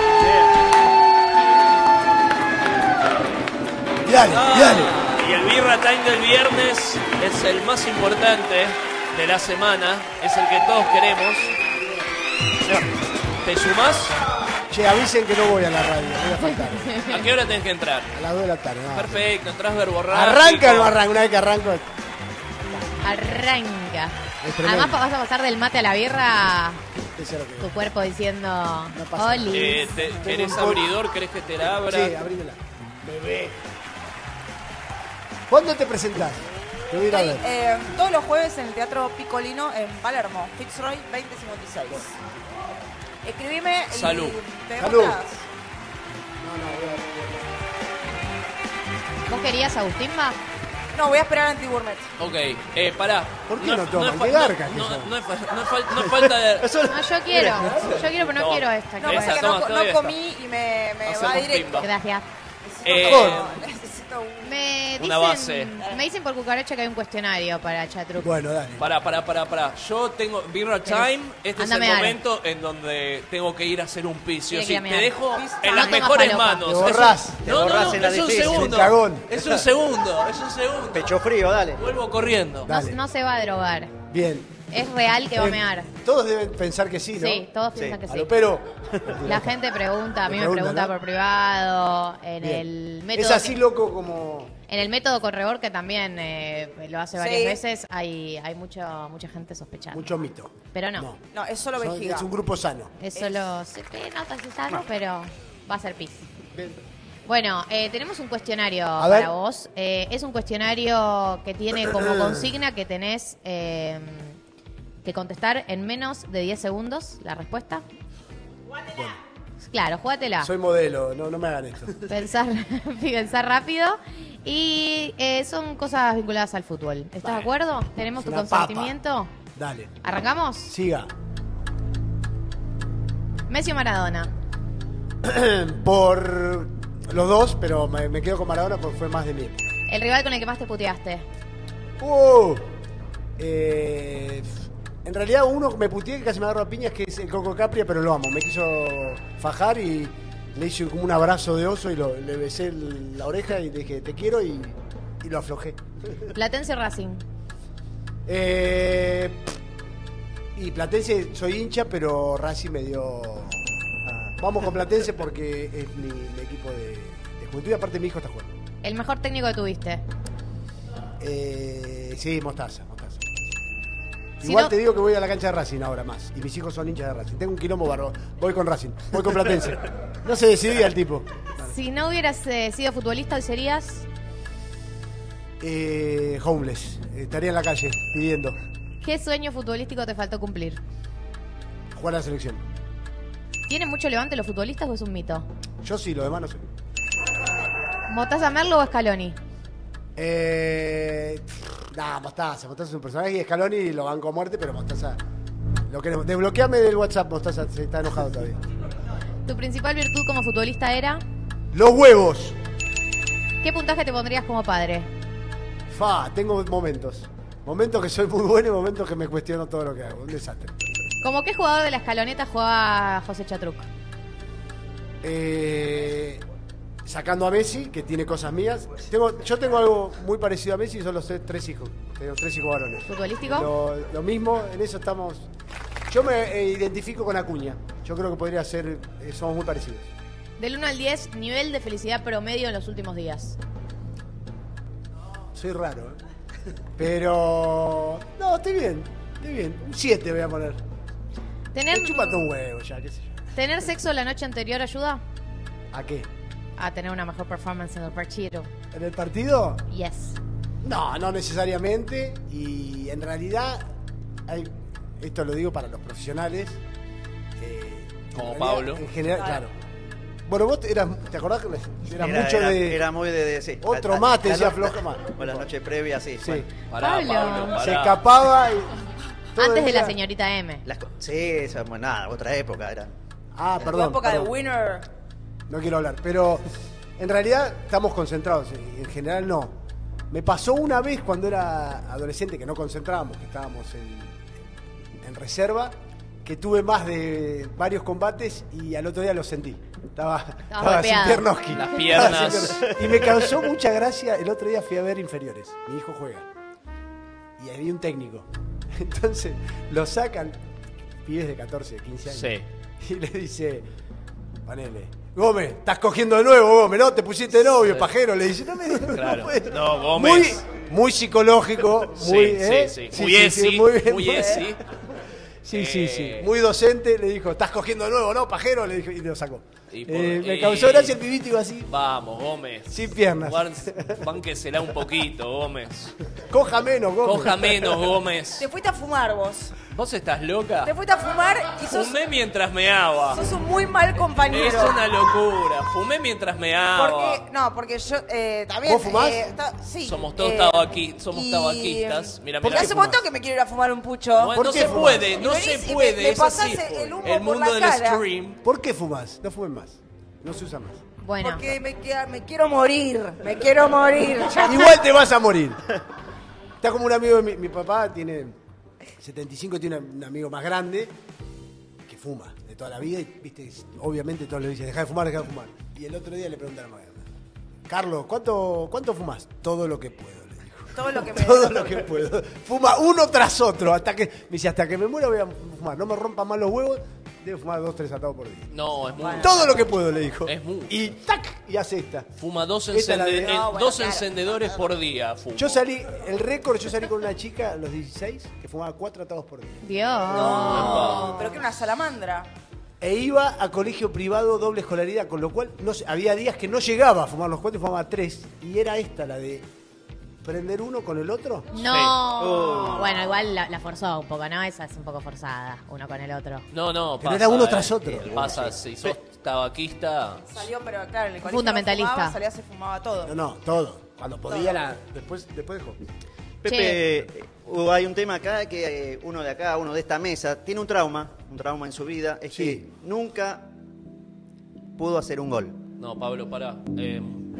Dale, Ah, dale. Y el birra time del viernes es el más importante de la semana. Es el que todos queremos. ¿Te sumás? Che, avisen que no voy a la radio, voy a faltar. ¿A qué hora tenés que entrar? A las dos de la tarde. no. Perfecto, entras verborrágico. ¿Arranca o no arranca? Una vez que arranco... Arranca. Es tremendo. Además vas a pasar del mate a la birra, Eso es lo que tu cuerpo diciendo, pasa nada. Oli. Eh, te- ¿Querés un poco- abridor? ¿Querés que te la abra? Sí, abrímela. Bebé. ¿Cuándo te presentás? Te voy a ir a Estoy, ver. eh, todos los jueves en el Teatro Piccolino en Palermo, Fitzroy veinte cincuenta y seis. Escribime y Salud. te Salud. demostrás. ¿Vos querías Agustín va? No, voy a esperar a Antigourmet. Ok, eh, pará. ¿Por qué no es- toman? es fa- ¡Qué garca que no, son! no es fa- no es fal- no es falta de... Eso- No, yo quiero. Yo quiero, pero no Toma. quiero esta. No, quiero Esa, porque esta. toma, no, te no doy esta. comí y me, me Hacemos va directo. pimba. Gracias. Eh, Necesito- necesito un... Me Una base. dicen, me dicen por cucaracha que hay un cuestionario para Chatruc. Bueno, dale. Pará, pará, pará, pará. Yo tengo Birra Time. Este Andame es a el dar. momento en donde tengo que ir a hacer un pis. Sí o Tiene que sí. ir a Te mear. dejo Pis. en No las tomas mejores falopa. manos. Te Es un- borrás. Te No, no, borrás no, en la es un difícil. segundo. Un cagón. Es un segundo, es un segundo. Pecho frío, dale. Vuelvo corriendo. No, Dale. no se va a drogar. Bien. Es real que va a Eh, mear. Todos deben pensar que sí, ¿no? Sí, todos Sí. piensan que sí. Pero La gente pregunta, a mí Me me pregunta, pregunta ¿no? por privado, en Bien. el método es así que- loco como... en el método corredor que también eh, lo hace varias Sí. veces, hay, hay mucho, mucha gente sospechando. Mucho mito. Pero no, No, es solo Son- vejiga. es un grupo sano. es solo, se ve, no tan sano, pero va a ser pis. Bueno, eh, tenemos un cuestionario A para ver. vos. Eh, es un cuestionario que tiene como consigna que tenés eh, que contestar en menos de diez segundos la respuesta. Claro, jugátela. Soy modelo, no, no me hagan esto. Pensar, pensar rápido. Y eh, son cosas vinculadas al fútbol. ¿Estás de Vale. acuerdo? ¿Tenemos Es tu una consentimiento? Dale, ¿Arrancamos? siga. Messi o Maradona. Por los dos, pero me, me quedo con Maradona porque fue más de mí. El rival con el que más te puteaste. Uh, eh, en realidad uno me puteé que casi me agarró a piñas, que es el Coco Capria, pero lo amo. Me quiso fajar y le hice como un abrazo de oso y lo- le besé el- la oreja y le dije, te quiero, y, y lo aflojé. Platense o Racing. Eh, y Platense soy hincha, pero Racing me dio... Vamos con Platense porque es mi, mi equipo de, de juventud y aparte mi hijo está jugando. El mejor técnico que tuviste. Eh, sí, Mostaza, Mostaza. Si Igual no- te digo que voy a la cancha de Racing ahora más. Y mis hijos son hinchas de Racing. Tengo un quilombo barro. Voy con Racing. Voy con Platense. No se decidía el tipo. Si no hubieras eh, sido futbolista, hoy serías. Eh, homeless. Estaría en la calle pidiendo. ¿Qué sueño futbolístico te faltó cumplir? Jugar a la selección. ¿Tienen mucho levante los futbolistas o es un mito? Yo sí, los demás no sé. ¿Mostaza Merlo o Scaloni? Eh, nah, Mostaza. Mostaza es un personaje y Scaloni lo banco a muerte, pero Mostaza... Lo queremos. Desbloqueame del WhatsApp, Mostaza. Se está enojado todavía. ¿Tu principal virtud como futbolista era? Los huevos. ¿Qué puntaje te pondrías como padre? Fa, tengo momentos. Momentos que soy muy bueno y momentos que me cuestiono todo lo que hago. Un desastre. ¿Como qué jugador de la escaloneta jugaba José Chatruc? Eh, sacando a Messi, que tiene cosas mías. Tengo, yo tengo algo muy parecido a Messi y son los tres, tres hijos. Tengo tres hijos varones. ¿Futbolístico? Lo, lo mismo, en eso estamos. Yo me eh, identifico con Acuña. Yo creo que podría ser. eh, somos muy parecidos. Del uno al diez, nivel de felicidad promedio en los últimos días. Soy raro, ¿eh? Pero... No, estoy bien, estoy bien. Un siete voy a poner. ¿Tener, Me chúpate un huevo ya, qué sé yo. ¿Tener sexo la noche anterior ayuda ¿A qué? a tener una mejor performance en el partido? ¿En el partido? Yes. No, no necesariamente. Y en realidad, hay, esto lo digo para los profesionales. eh, en Como realidad, Pablo. En general, Claro. claro. Bueno, vos eras, ¿te acordás que eras Era, mucho era- de... era muy de... de- sí. Otro La- más, te la decía no- floja más. O la noche previa, sí. Sí. bueno. Pará, Pablo. Pablo, pará. Se escapaba y... todo Antes el de la día- señorita M. Las co- sí, esa, bueno, nada, otra época era. Ah, Tu perdón. época perdón. de winner. No quiero hablar, pero en realidad estamos concentrados, y en general no. Me pasó una vez cuando era adolescente que no concentrábamos, que estábamos en, en reserva, que tuve más de varios combates y al otro día lo sentí. Estaba, estaba sin golpeado. piernoski. Las Estaba piernas. sin piernoski. Y me causó mucha gracia. El otro día fui a ver inferiores. Mi hijo juega. Y había un técnico. Entonces lo sacan, pibes de catorce, quince años. Sí. Y le dice, ponele, Gómez, estás cogiendo de nuevo, Gómez, ¿no? Te pusiste de novio, Sí. pajero. Le dice, no me Claro. puede. No, Gómez. Muy, muy psicológico, muy, Sí, ¿eh? sí, sí. Muy esi, muy bien, muy muy- esi. Sí, sí, sí. Eh. Muy docente, le dijo, estás cogiendo de nuevo, ¿no, pajero? Le dijo, y lo sacó. Y por- Eh, me y- causó gracia el pibito, iba así, Vamos, Gómez. sin piernas. Guár- Bánquesela un poquito, Gómez. Coja menos, Gómez. Coja menos, Gómez. Te fuiste a fumar vos. ¿Vos estás loca? Te fuiste a fumar y sos, Fumé mientras meaba. sos un muy mal compañero. Es una locura. Fumé mientras meaba. Porque, no, porque yo eh, también. ¿Vos fumás? eh, ta- sí. Somos todos eh, aqui- somos y- tabaquistas. Mira, ¿Por mira. qué hace un fumás? montón que me quiero ir a fumar un pucho. No, ¿Por no qué se fumás? puede, no Y venís se y me- puede. me es pasás así. el humo El por mundo la del cara. stream. ¿Por qué fumas? No fumen más. No se usa más. Bueno, Porque me, queda- me quiero morir. Me quiero morir. Ya está. Igual te vas a morir. Está como un amigo de mi, mi papá, tiene setenta y cinco, tiene un amigo más grande que fuma de toda la vida y, viste, obviamente todos le dicen, deja de fumar, deja de fumar. Y el otro día le preguntaron a Carlos, ¿cuánto, ¿cuánto fumas? Todo lo que puedo, le dijo. Todo lo que me Todo lo que puedo. Fuma uno tras otro, hasta que, me dice, hasta que me muera voy a fumar. No me rompan más los huevos, debo fumar dos, tres atados por día. No, es muy. Todo lo que puedo, le dijo. Es mucho. Y tac, y hace esta. Fuma dos, Esta es la encende- de- eh, No, bueno, dos claro. encendedores por día. Fumo. Yo salí, el récord, yo salí con una chica a los dieciséis que fumaba cuatro atados por día. Dios. No, pero que una salamandra. E iba a colegio privado doble escolaridad, con lo cual no sé, había días que no llegaba a fumar los cuatro y fumaba tres. Y era esta la de prender uno con el otro. No. Bueno, igual la, la forzó un poco, ¿no? Esa es un poco forzada, uno con el otro. No, no, Pero pasa, era uno eh. tras otro. Pasa, si sos tabaquista. Salió, pero claro, en el colegio Fundamentalista. no fumaba, salía, se fumaba todo. No, no, todo. Cuando podía, la, después, después dejó. Pepe, eh, hay un tema acá que eh, uno de acá, uno de esta mesa, tiene un trauma, un trauma en su vida, es Sí. que nunca pudo hacer un gol. No, Pablo, pará. Eh,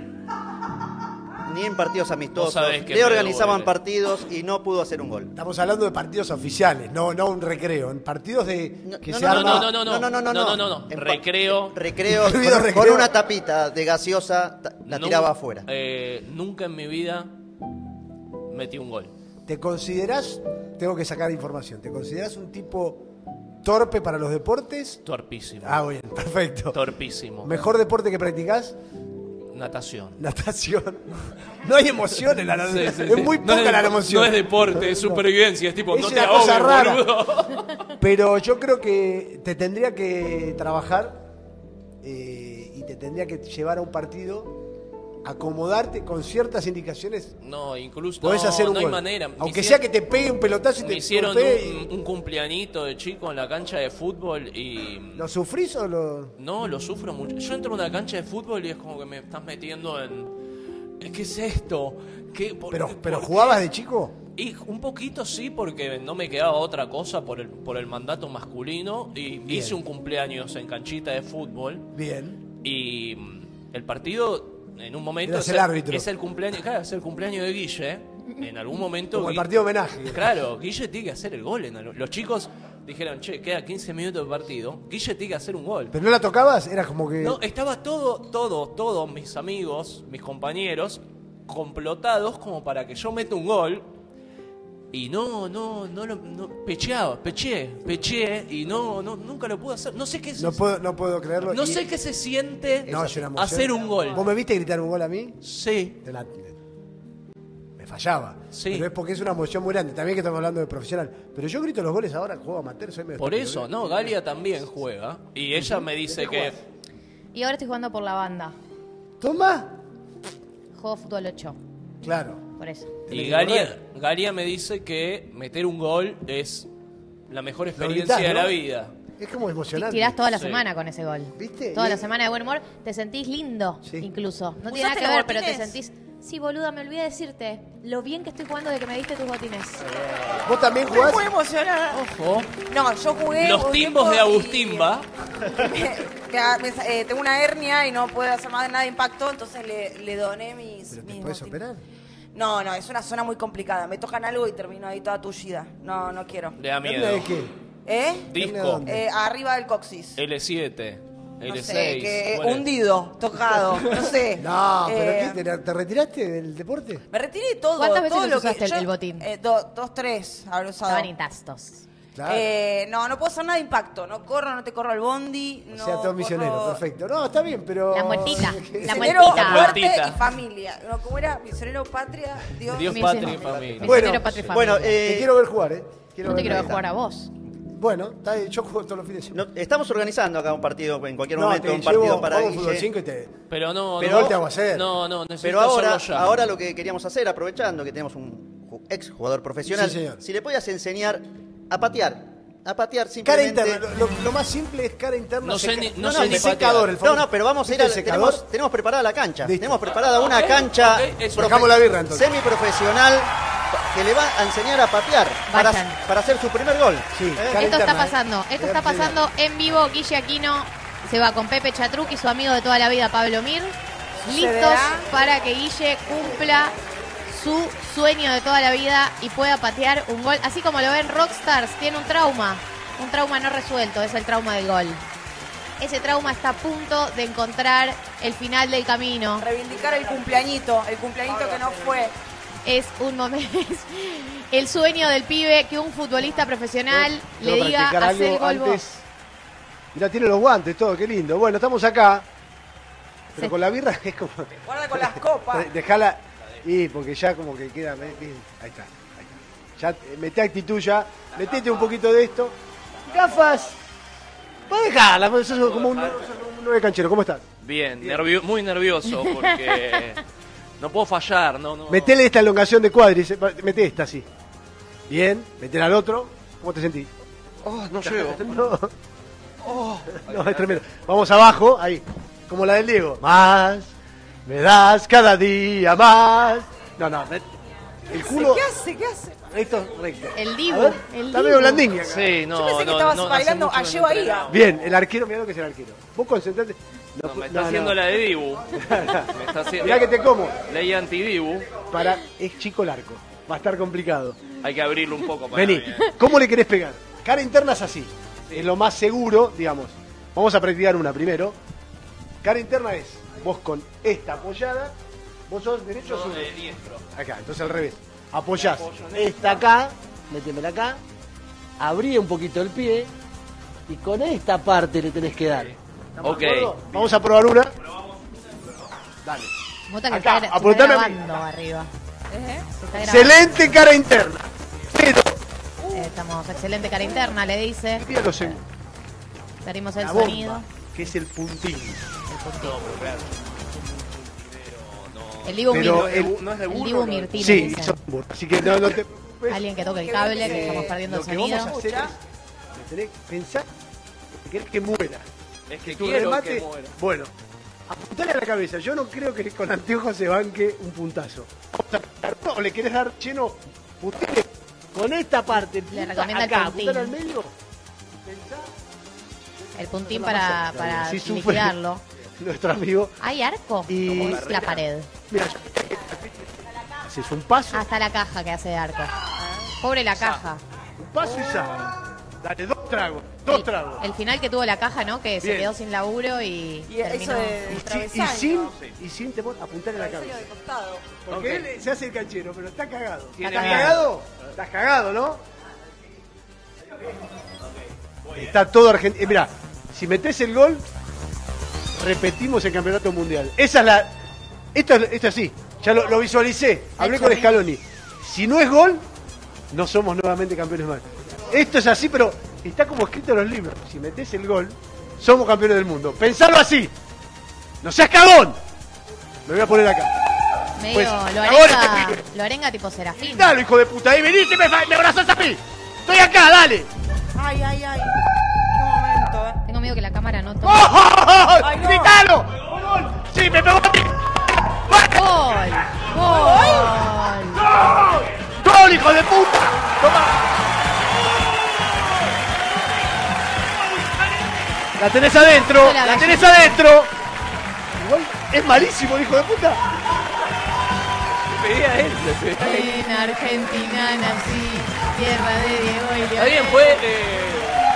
Ni en partidos amistosos. sabés que Le me organizaban duele. partidos y no pudo hacer un gol. Estamos hablando de partidos oficiales, no, no un recreo. En partidos de No, que no, se no, arma. no, no, no, no, no, no, no, no, no, no, no. En pa- Recreo. Recreo, Incluido con, recreo. con una tapita de gaseosa ta- la nun- tiraba afuera. eh, nunca en mi vida metí un gol. ¿Te considerás, tengo que sacar información, ¿te considerás un tipo torpe para los deportes? Torpísimo. Ah, bien, perfecto. Torpísimo. ¿Mejor deporte que practicás? Natación. Natación. No hay emoción en la natación. Sí, sí, es sí. muy No poca es la de- emoción. No es deporte, es No. supervivencia. Es tipo, Es no te una cosa ahogues, rara. boludo. Pero yo creo que te tendría que trabajar eh, y te tendría que llevar a un partido, acomodarte con ciertas indicaciones. No, incluso. Podés no, hacer un no hay gol. manera. Me Aunque hici- sea que te pegue un pelotazo y Me te hicieron golpee y- un, un cumpleañito de chico en la cancha de fútbol y. ¿Lo sufrís o lo...? No, lo sufro mucho. Yo entro en una cancha de fútbol y es como que me estás metiendo en. ¿Qué es esto? ¿Qué, por- ¿Pero, por pero qué? jugabas de chico? Y un poquito sí, porque no me quedaba otra cosa por el, por el mandato masculino. Y Bien. hice un cumpleaños en canchita de fútbol. Bien. Y mm, el partido, en un momento. Eras es el árbitro. Es el cumpleaños, claro, es el cumpleaños de Guille. En algún momento. Como el Gui- partido homenaje. Claro, Guille tiene que hacer el gol. En algún- los chicos dijeron, che, queda quince minutos de partido. Guille tiene que hacer un gol. ¿Pero no la tocabas? Era como que... No, estaba todo, todo, todos mis amigos, mis compañeros, complotados como para que yo meta un gol. Y no, no, no lo no, pecheaba, peché, peché y no, no, nunca lo pude hacer. No sé qué se, No puedo, no puedo creerlo. no y- sé qué se siente No, es una emoción. hacer un gol. ¿Vos me viste gritar un gol a mí? Sí, De la- me fallaba. Sí. Pero es porque es una emoción muy grande. También que estamos hablando de profesional. Pero yo grito los goles ahora, juego amateur, soy medio por estúpido, eso, ¿eh? no, Galia también juega. Y ella me dice que Y ahora estoy jugando por la banda. ¿Toma? Juego fútbol ocho. Claro. Por eso. y Tenés que Galia, correr. Galia me dice que meter un gol es la mejor Lo experiencia gritás, de ¿no? la vida. Es como emocionante. Tirás toda la Sí. semana con ese gol. ¿Viste? Toda Y- la semana de buen humor. Te sentís lindo, Sí. incluso. No tiene ¿Usaste nada que los ver, pero te botines? sentís... Sí, boluda, me olvidé decirte lo bien que estoy jugando de que me diste tus botines. ¿Vos también Estoy jugás? muy emocionada. Ojo, No, yo jugué. los un timbos tiempo de y- Agustimba. que, ah, me sa- eh, tengo una hernia y no puedo hacer más nada de impacto, entonces le, le doné mis. ¿Pero te mis puedes botines. operar? No, no, es una zona muy complicada. Me tocan algo y termino ahí toda tullida. No, no quiero. Le da ¿Hernia miedo. de qué? ¿Eh? Disco, ¿Dónde? Eh, arriba del coxis. L siete, No L sé, seis. que ¿cuál es? hundido, tocado, no sé. No, pero Eh, ¿qué? ¿Te, te retiraste del deporte? Me retiré de todo. ¿Cuántas veces todo los lo que usaste el- yo- el botín? Eh, do- dos, tres habré usado. Estaban intactos. Claro. Eh, no, no puedo hacer nada de impacto. No corro, no te corro al bondi. o no sea, todo misionero, corro- perfecto. No, está bien, pero... La vueltita, la Misionero, vueltita. muerte Vueltita. y familia. No, ¿cómo era? Misionero, patria, Dios. Dios, Misionero. patria y familia. Misionero, Bueno, patria y Bueno, familia. eh, Te quiero ver jugar, ¿eh? Quiero no te ver quiero ver jugar. jugar a vos. Bueno, está bien, yo juego todos los fines de semana. no- estamos organizando acá un partido en cualquier No, momento, te un partido llevo, para vamos fútbol Guille. cinco y te... Pero no, Pero- no. te hago hacer. No, no, necesito Pero ahora, hacerlo ya. ahora lo que queríamos hacer, aprovechando que tenemos un ju- ex jugador profesional, Sí, señor. si le podías enseñar a patear, a patear Cara simplemente. interna, lo, lo- lo más simple es cara interna. No sé seca- ni- no no, sé no, ni el secador, el No, famoso- no, pero vamos a ir ¿Viste a el secador? tenemos, tenemos preparada la cancha. Listo. Tenemos preparada una Ok, cancha ok, eso. profe- Dejamos la birra, entonces. semiprofesional que le va a enseñar a patear para, Vayan. para hacer su primer gol. Sí, ¿Eh? cara Esto está interna, ¿eh? pasando, esto Voy a está enseñar. pasando en vivo. Guille Aquino se va con Pepe Chatruc y su amigo de toda la vida, Pablo Mir, listos verá? para que Guille cumpla su sueño de toda la vida y pueda patear un gol. Así como lo ven Rockstars, tiene un trauma, un trauma no resuelto, es el trauma del gol. Ese trauma está a punto de encontrar el final del camino. Reivindicar el cumpleañito, el cumpleañito que no fue. Es un momento, es el sueño del pibe que un futbolista profesional Tengo le que diga practicar hacer algo gol vos. antes. Mirá, tiene los guantes, todo, qué lindo. Bueno, estamos acá. Pero Sí. con la birra es como... Guarda con las copas. Dejala... Y porque ya como que queda... Ahí está, ahí está. Ya eh, mete actitud ya. Metete un poquito de esto. Gafas. Puedes dejarla, pues sos como un, sos como un nueve canchero. ¿Cómo estás? Bien, nervio- muy nervioso porque no puedo fallar, no, no. Metele esta elongación de cuádriceps. Mete esta, así. Bien. Metele al otro. ¿Cómo te sentís? Oh, no llego. No. No, es tremendo. Vamos abajo, ahí. Como la del Diego. Más, me das cada día más. No, no. me- El culo. ¿Qué hace? ¿Qué hace? Recto, recto. El A Dibu, ver, el está Dibu. medio blandín acá. Sí, no, Yo pensé que no, estabas no, hace bailando mucho a que Lleva no Ida. entrenaba. Bien, el arquero, mirá lo que es el arquero. Vos concentrate. No, No, me está no, haciendo no. la de Dibu. Me está haciendo Mirá que te como. ley anti-Dibu. Para, es chico el arco. Va a estar complicado. Hay que abrirlo un poco para Vení. mí, ¿eh? ¿Cómo le querés pegar? Cara interna es así. Es lo más seguro, digamos. Vamos a practicar una primero. Cara interna es vos con esta apoyada. ¿Vos sos derecho o Yo zurdo? de diestro. Acá, entonces al revés. Apoyás apoyo en esta acá, métemela acá, abrí un poquito el pie y con esta parte le tenés que dar. ¿Estamos Ok. de acuerdo? Vamos a probar una. Dale. Nota que Acá, está, gra- se apuntame está a mí. grabando arriba. ¿Eh? Se está grabando. Excelente cara interna. Pero, Eh, Estamos, excelente cara interna, le dice. mira los en- Perdimos el la bomba, sonido. que es el puntín. El Dibu Pero Mir- el- No es de el burro. Dibu ¿no? Mirtini, Sí, dicen. son burros. Así que no, no te preocupes. Alguien que toque el cable, que Eh, estamos perdiendo lo el que sonido. vamos a hacer es, le tenés que pensar que querés que muera. Es que tu quiero remate, que muera. bueno, apuntale a la cabeza. Yo no creo que con anteojos se banque un puntazo. Vamos a apuntar. No, le querés dar lleno, puntale con esta parte. Le punta recomienda el acá, puntín. apuntale al medio. Pensá, El puntín Eso es la para, masa. para Así sufre liquidarlo. nuestro amigo. ¿Hay arco? Y- ¿O es la pared? Mira, haces un paso, Hasta la caja que hace de arco. Pobre la caja. un paso y sal. Dale dos tragos. Dos el, tragos. el final que tuvo la caja, ¿no? Que se Bien. quedó sin laburo y, Y eso terminó. de Y, si- y travesaño. sin, y sin temor apuntar en la Travesaño cabeza. de costado. Porque Ok. él se hace el canchero, pero está cagado. Tiene ¿Estás miedo. cagado? ¿Estás cagado, no? Está todo argentino. Mira, si metés el gol, repetimos el campeonato mundial. Esa es la. Esto es, esto es así. Ya lo, lo visualicé. Hablé con Scaloni. Si no es gol, no somos nuevamente campeones más. Esto es así, pero está como escrito en los libros. Si metés el gol, somos campeones del mundo. Pensalo así. No seas cagón. Me voy a poner acá. Medio Pues, lo, ahora arenga, este pibe. lo arenga tipo Serafín. Dale, hijo de puta. Ahí venís y me, fa- me abrazás a mí. Estoy acá, dale. Ay, ay, ay. Qué momento, eh. Tengo miedo que la cámara no ¡Oh, tome. oh, oh! Ay, no. ¡Gritalo! ¡Gol! ¡Sí, me pegó a mí! ¡Gol! ¡Gol! ¡Gol! ¡Gol, hijo de puta! ¡Toma! La tenés adentro, Hola, la gallina. tenés adentro. Igual es malísimo el hijo de puta. Le pedí a él, le pedí a él. En Argentina nací, tierra de Diego y Está bien, Leonel. fue. eh,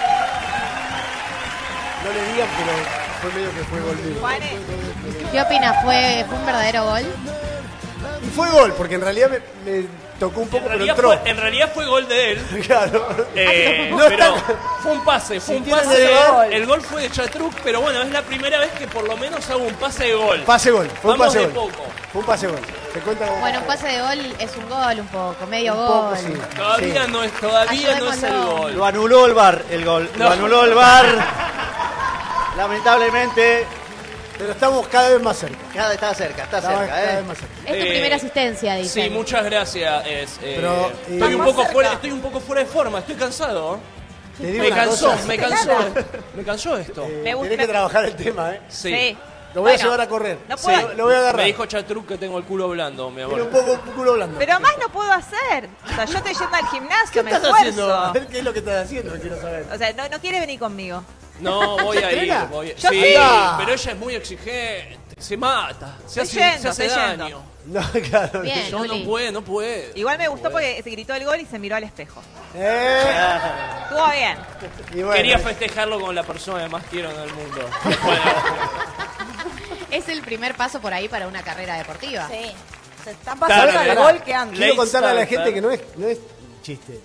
No le digan, pero fue medio que fue gol mío. Juane, ¿Qué opinas? ¿Fue, ¿Fue un verdadero gol? Y fue gol, porque en realidad me, me tocó un poco, en, pero realidad entró. fue, en realidad fue gol de él. Claro. Eh, No pero está- fue un pase, fue Si un tiene pase de de gol. gol. El gol fue de Chatruc, pero bueno, es la primera vez que por lo menos hago un pase de gol. Pase gol, fue un Vamos pase de gol. poco. Fue un pase gol. Se cuenta como Bueno, un pase de gol es un gol un poco, medio un gol. poco, sí. Todavía Sí. no es, todavía no es el Ayudémoslo. gol. Lo anuló el V A R, el gol. No. Lo anuló el V A R. Lamentablemente, Pero estamos cada vez más cerca. cada está cerca, está Estamos cerca, cada ¿eh? vez más cerca. Es tu Eh, primera asistencia, dice. Sí, muchas gracias. Es, eh, Pero, eh, estoy, un Más poco cerca. fuera, estoy un poco fuera de forma, estoy cansado. Te digo Me una cansó, cosa, me cansó, me cansó esto. eh, Me gusta- tenés que trabajar el tema, ¿eh? Sí. sí. Lo voy a Bueno, llevar a correr. no Sí, puedo- lo, lo voy a agarrar. Me dijo Chatruc que tengo el culo blando, mi Tiene un amor. poco un culo blando. Pero más no puedo hacer. O sea, yo estoy yendo al gimnasio, ¿Qué me estás esfuerzo. haciendo? A ver qué es lo que estás haciendo, quiero saber. O sea, no, no quiere venir conmigo. No, voy a ir. ¿Entrena? Voy a... Yo Sí, sí. pero ella es muy exigente. Se mata, se Estoy hace, yendo, se hace estoy daño. yendo. No, claro. Bien. Yo Juli. no puede, no puede. Igual me No gustó puede. porque se gritó el gol y se miró al espejo. Eh, Estuvo bien. y bueno, Quería festejarlo con la persona que más quiero en el mundo. Bueno, Es el primer paso por ahí para una carrera deportiva. Sí. Se está pasando Tarde. el gol que antes. quiero Late contarle a la starter. gente que no es, no es chiste.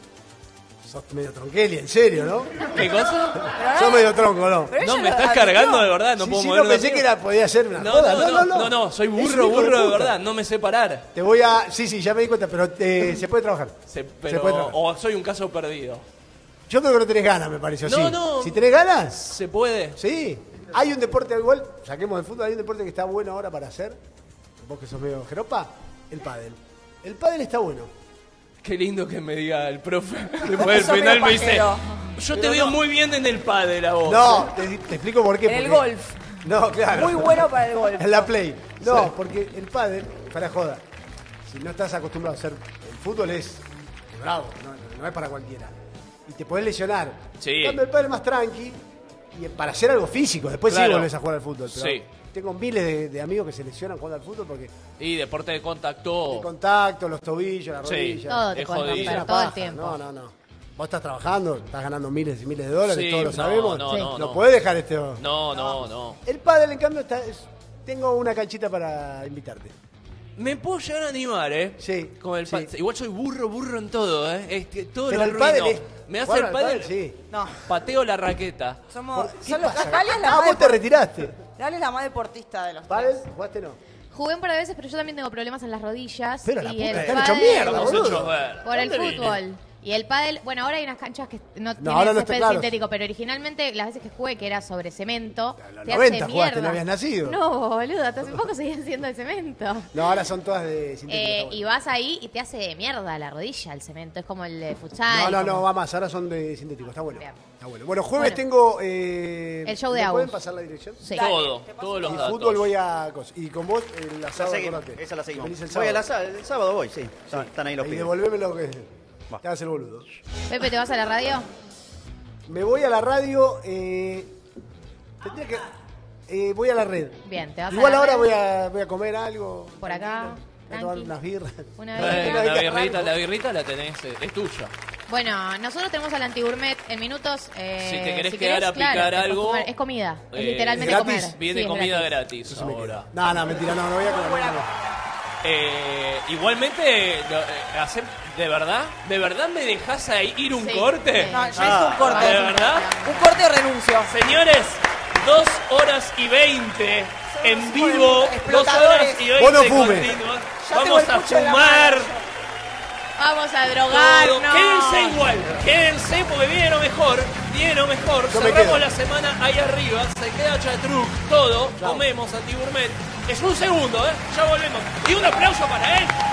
Sos medio tronqueli, en serio, ¿no? ¿qué cosa? Sos medio tronco, ¿no? Pero No, ella me lo estás admitió. cargando de verdad, no sí, puedo sí, mover no una pensé que pierna. era, podía ser una No, joda. no, no, no, no, soy Es un burro, hijo de burro de puta. verdad, no me sé parar. Te voy a... Sí, sí, ya me di cuenta, pero te- se puede trabajar. Se- Se pero, puede trabajar. o soy un caso perdido. Yo creo que no tenés ganas, me pareció. No, sí. no. Si tenés ganas, ¿Se puede? sí. Hay un deporte igual, saquemos de fútbol, hay un deporte que está bueno ahora para hacer. Vos que sos medio jeropa, el pádel. El pádel está bueno. Qué lindo que me diga el profe. Después del Sos final medio me dice, pajero. yo te Pero veo no. muy bien en el pádel a vos. No, te, te explico por qué. En el porque- golf. No, claro. Muy bueno para el golf. En la play. No, porque el pádel, para joda, si no estás acostumbrado a hacer el fútbol es, es bravo, no, no es para cualquiera. Y te podés lesionar. Sí. En cambio, el pádel es más tranqui y para hacer algo físico. Después sí Claro. volvés a jugar al fútbol. Pero Sí. tengo miles de, de amigos que se lesionan jugando al fútbol porque Y deporte de contacto. el contacto, los tobillos, las Sí. rodillas. Todo te Es puede jodido. Es romper, una todo el paja. tiempo. No, no, no. Vos estás trabajando, estás ganando miles y miles de dólares, Sí, todos lo no, sabemos. no, no, no. podés dejar este. No, no, no. El pádel, en cambio, está, es- tengo una canchita para invitarte. Me puedo llegar a animar, ¿eh? Sí, Con el sí. pa- Igual soy burro, burro en todo, ¿eh? Este, todo Pero lo el pádel arruino. es- Me hace jugar el al pádel, pádel, sí. No, pateo la raqueta. somos. ¿Qué Son los, pasa? Gali es la Ah, más vos te depor- retiraste. Gali es la más deportista de los ¿Pádel? tres. ¿Jugaste no? Jugué un par de veces, pero yo también tengo problemas en las rodillas. Pero la y puta, el están hecho pádel- mierda, Estamos boludo. hechos ver. Por el ¿Dónde viene? fútbol. Y el pádel, bueno, ahora hay unas canchas que no tienen ahora no está césped claro. sintético, pero originalmente las veces que jugué, que era sobre cemento, En los te noventa hace jugaste, mierda. no habías nacido. No, boludo, hasta hace poco seguían siendo de cemento. No, ahora son todas de sintético. Eh, está bueno. y vas ahí y te hace mierda la rodilla el cemento, es como el de futsal. No, no, no, como- va más, ahora son de sintético, está bueno. Bien. Está bueno. Bueno, jueves Bueno. tengo... Eh, El show de ¿me Agus. pueden pasar la dirección? Sí. Todo, todos los Y datos. fútbol voy a... cos- Y con vos el La asado, seguimos, acordate. esa la seguimos. Venís el Voy sábado. al asa- el sábado voy, sí. Están- Están ahí los Y pibes. devolveme lo que... Te hagas el boludo. Pepe, ¿te vas a la radio? Me voy a la radio... Eh, tendría que... eh, voy a la red. Bien, te vas Igual a la ahora red. voy a, voy a comer algo. Por acá, Voy a tomar tranqui. unas birras. Una Eh, birra. la birrita, la birrita la tenés, eh, es tuya. Bueno, nosotros tenemos al Antigourmet en minutos. Eh, Si te querés si quedar a picar claro, algo, es comer, es comida, es eh, literalmente ¿gratis? comer. Viene Sí, es comida gratis. gratis, ahora. No, no, mentira, no, no voy a comer. no. Eh, igualmente, lo- eh, hace- ¿de verdad? ¿De verdad me dejás ahí ir un Sí, corte? sí. No, ya Ah, es un corte. ¿de verdad? Un corte o renuncio. Señores, dos horas y veinte en Somos vivo, dos explotadores. horas y veinte Vos no fumes. continuas. Ya tengo Vamos el a pucho en la fumar. mano. Vamos a Todo. drogarnos. Quédense igual, quédense porque viene lo mejor, viene lo mejor. Yo me Cerramos quedo. la semana ahí arriba, se queda Chatruc, todo, comemos Antigourmet. Es un segundo, ¿eh? Ya volvemos. Y un aplauso para él.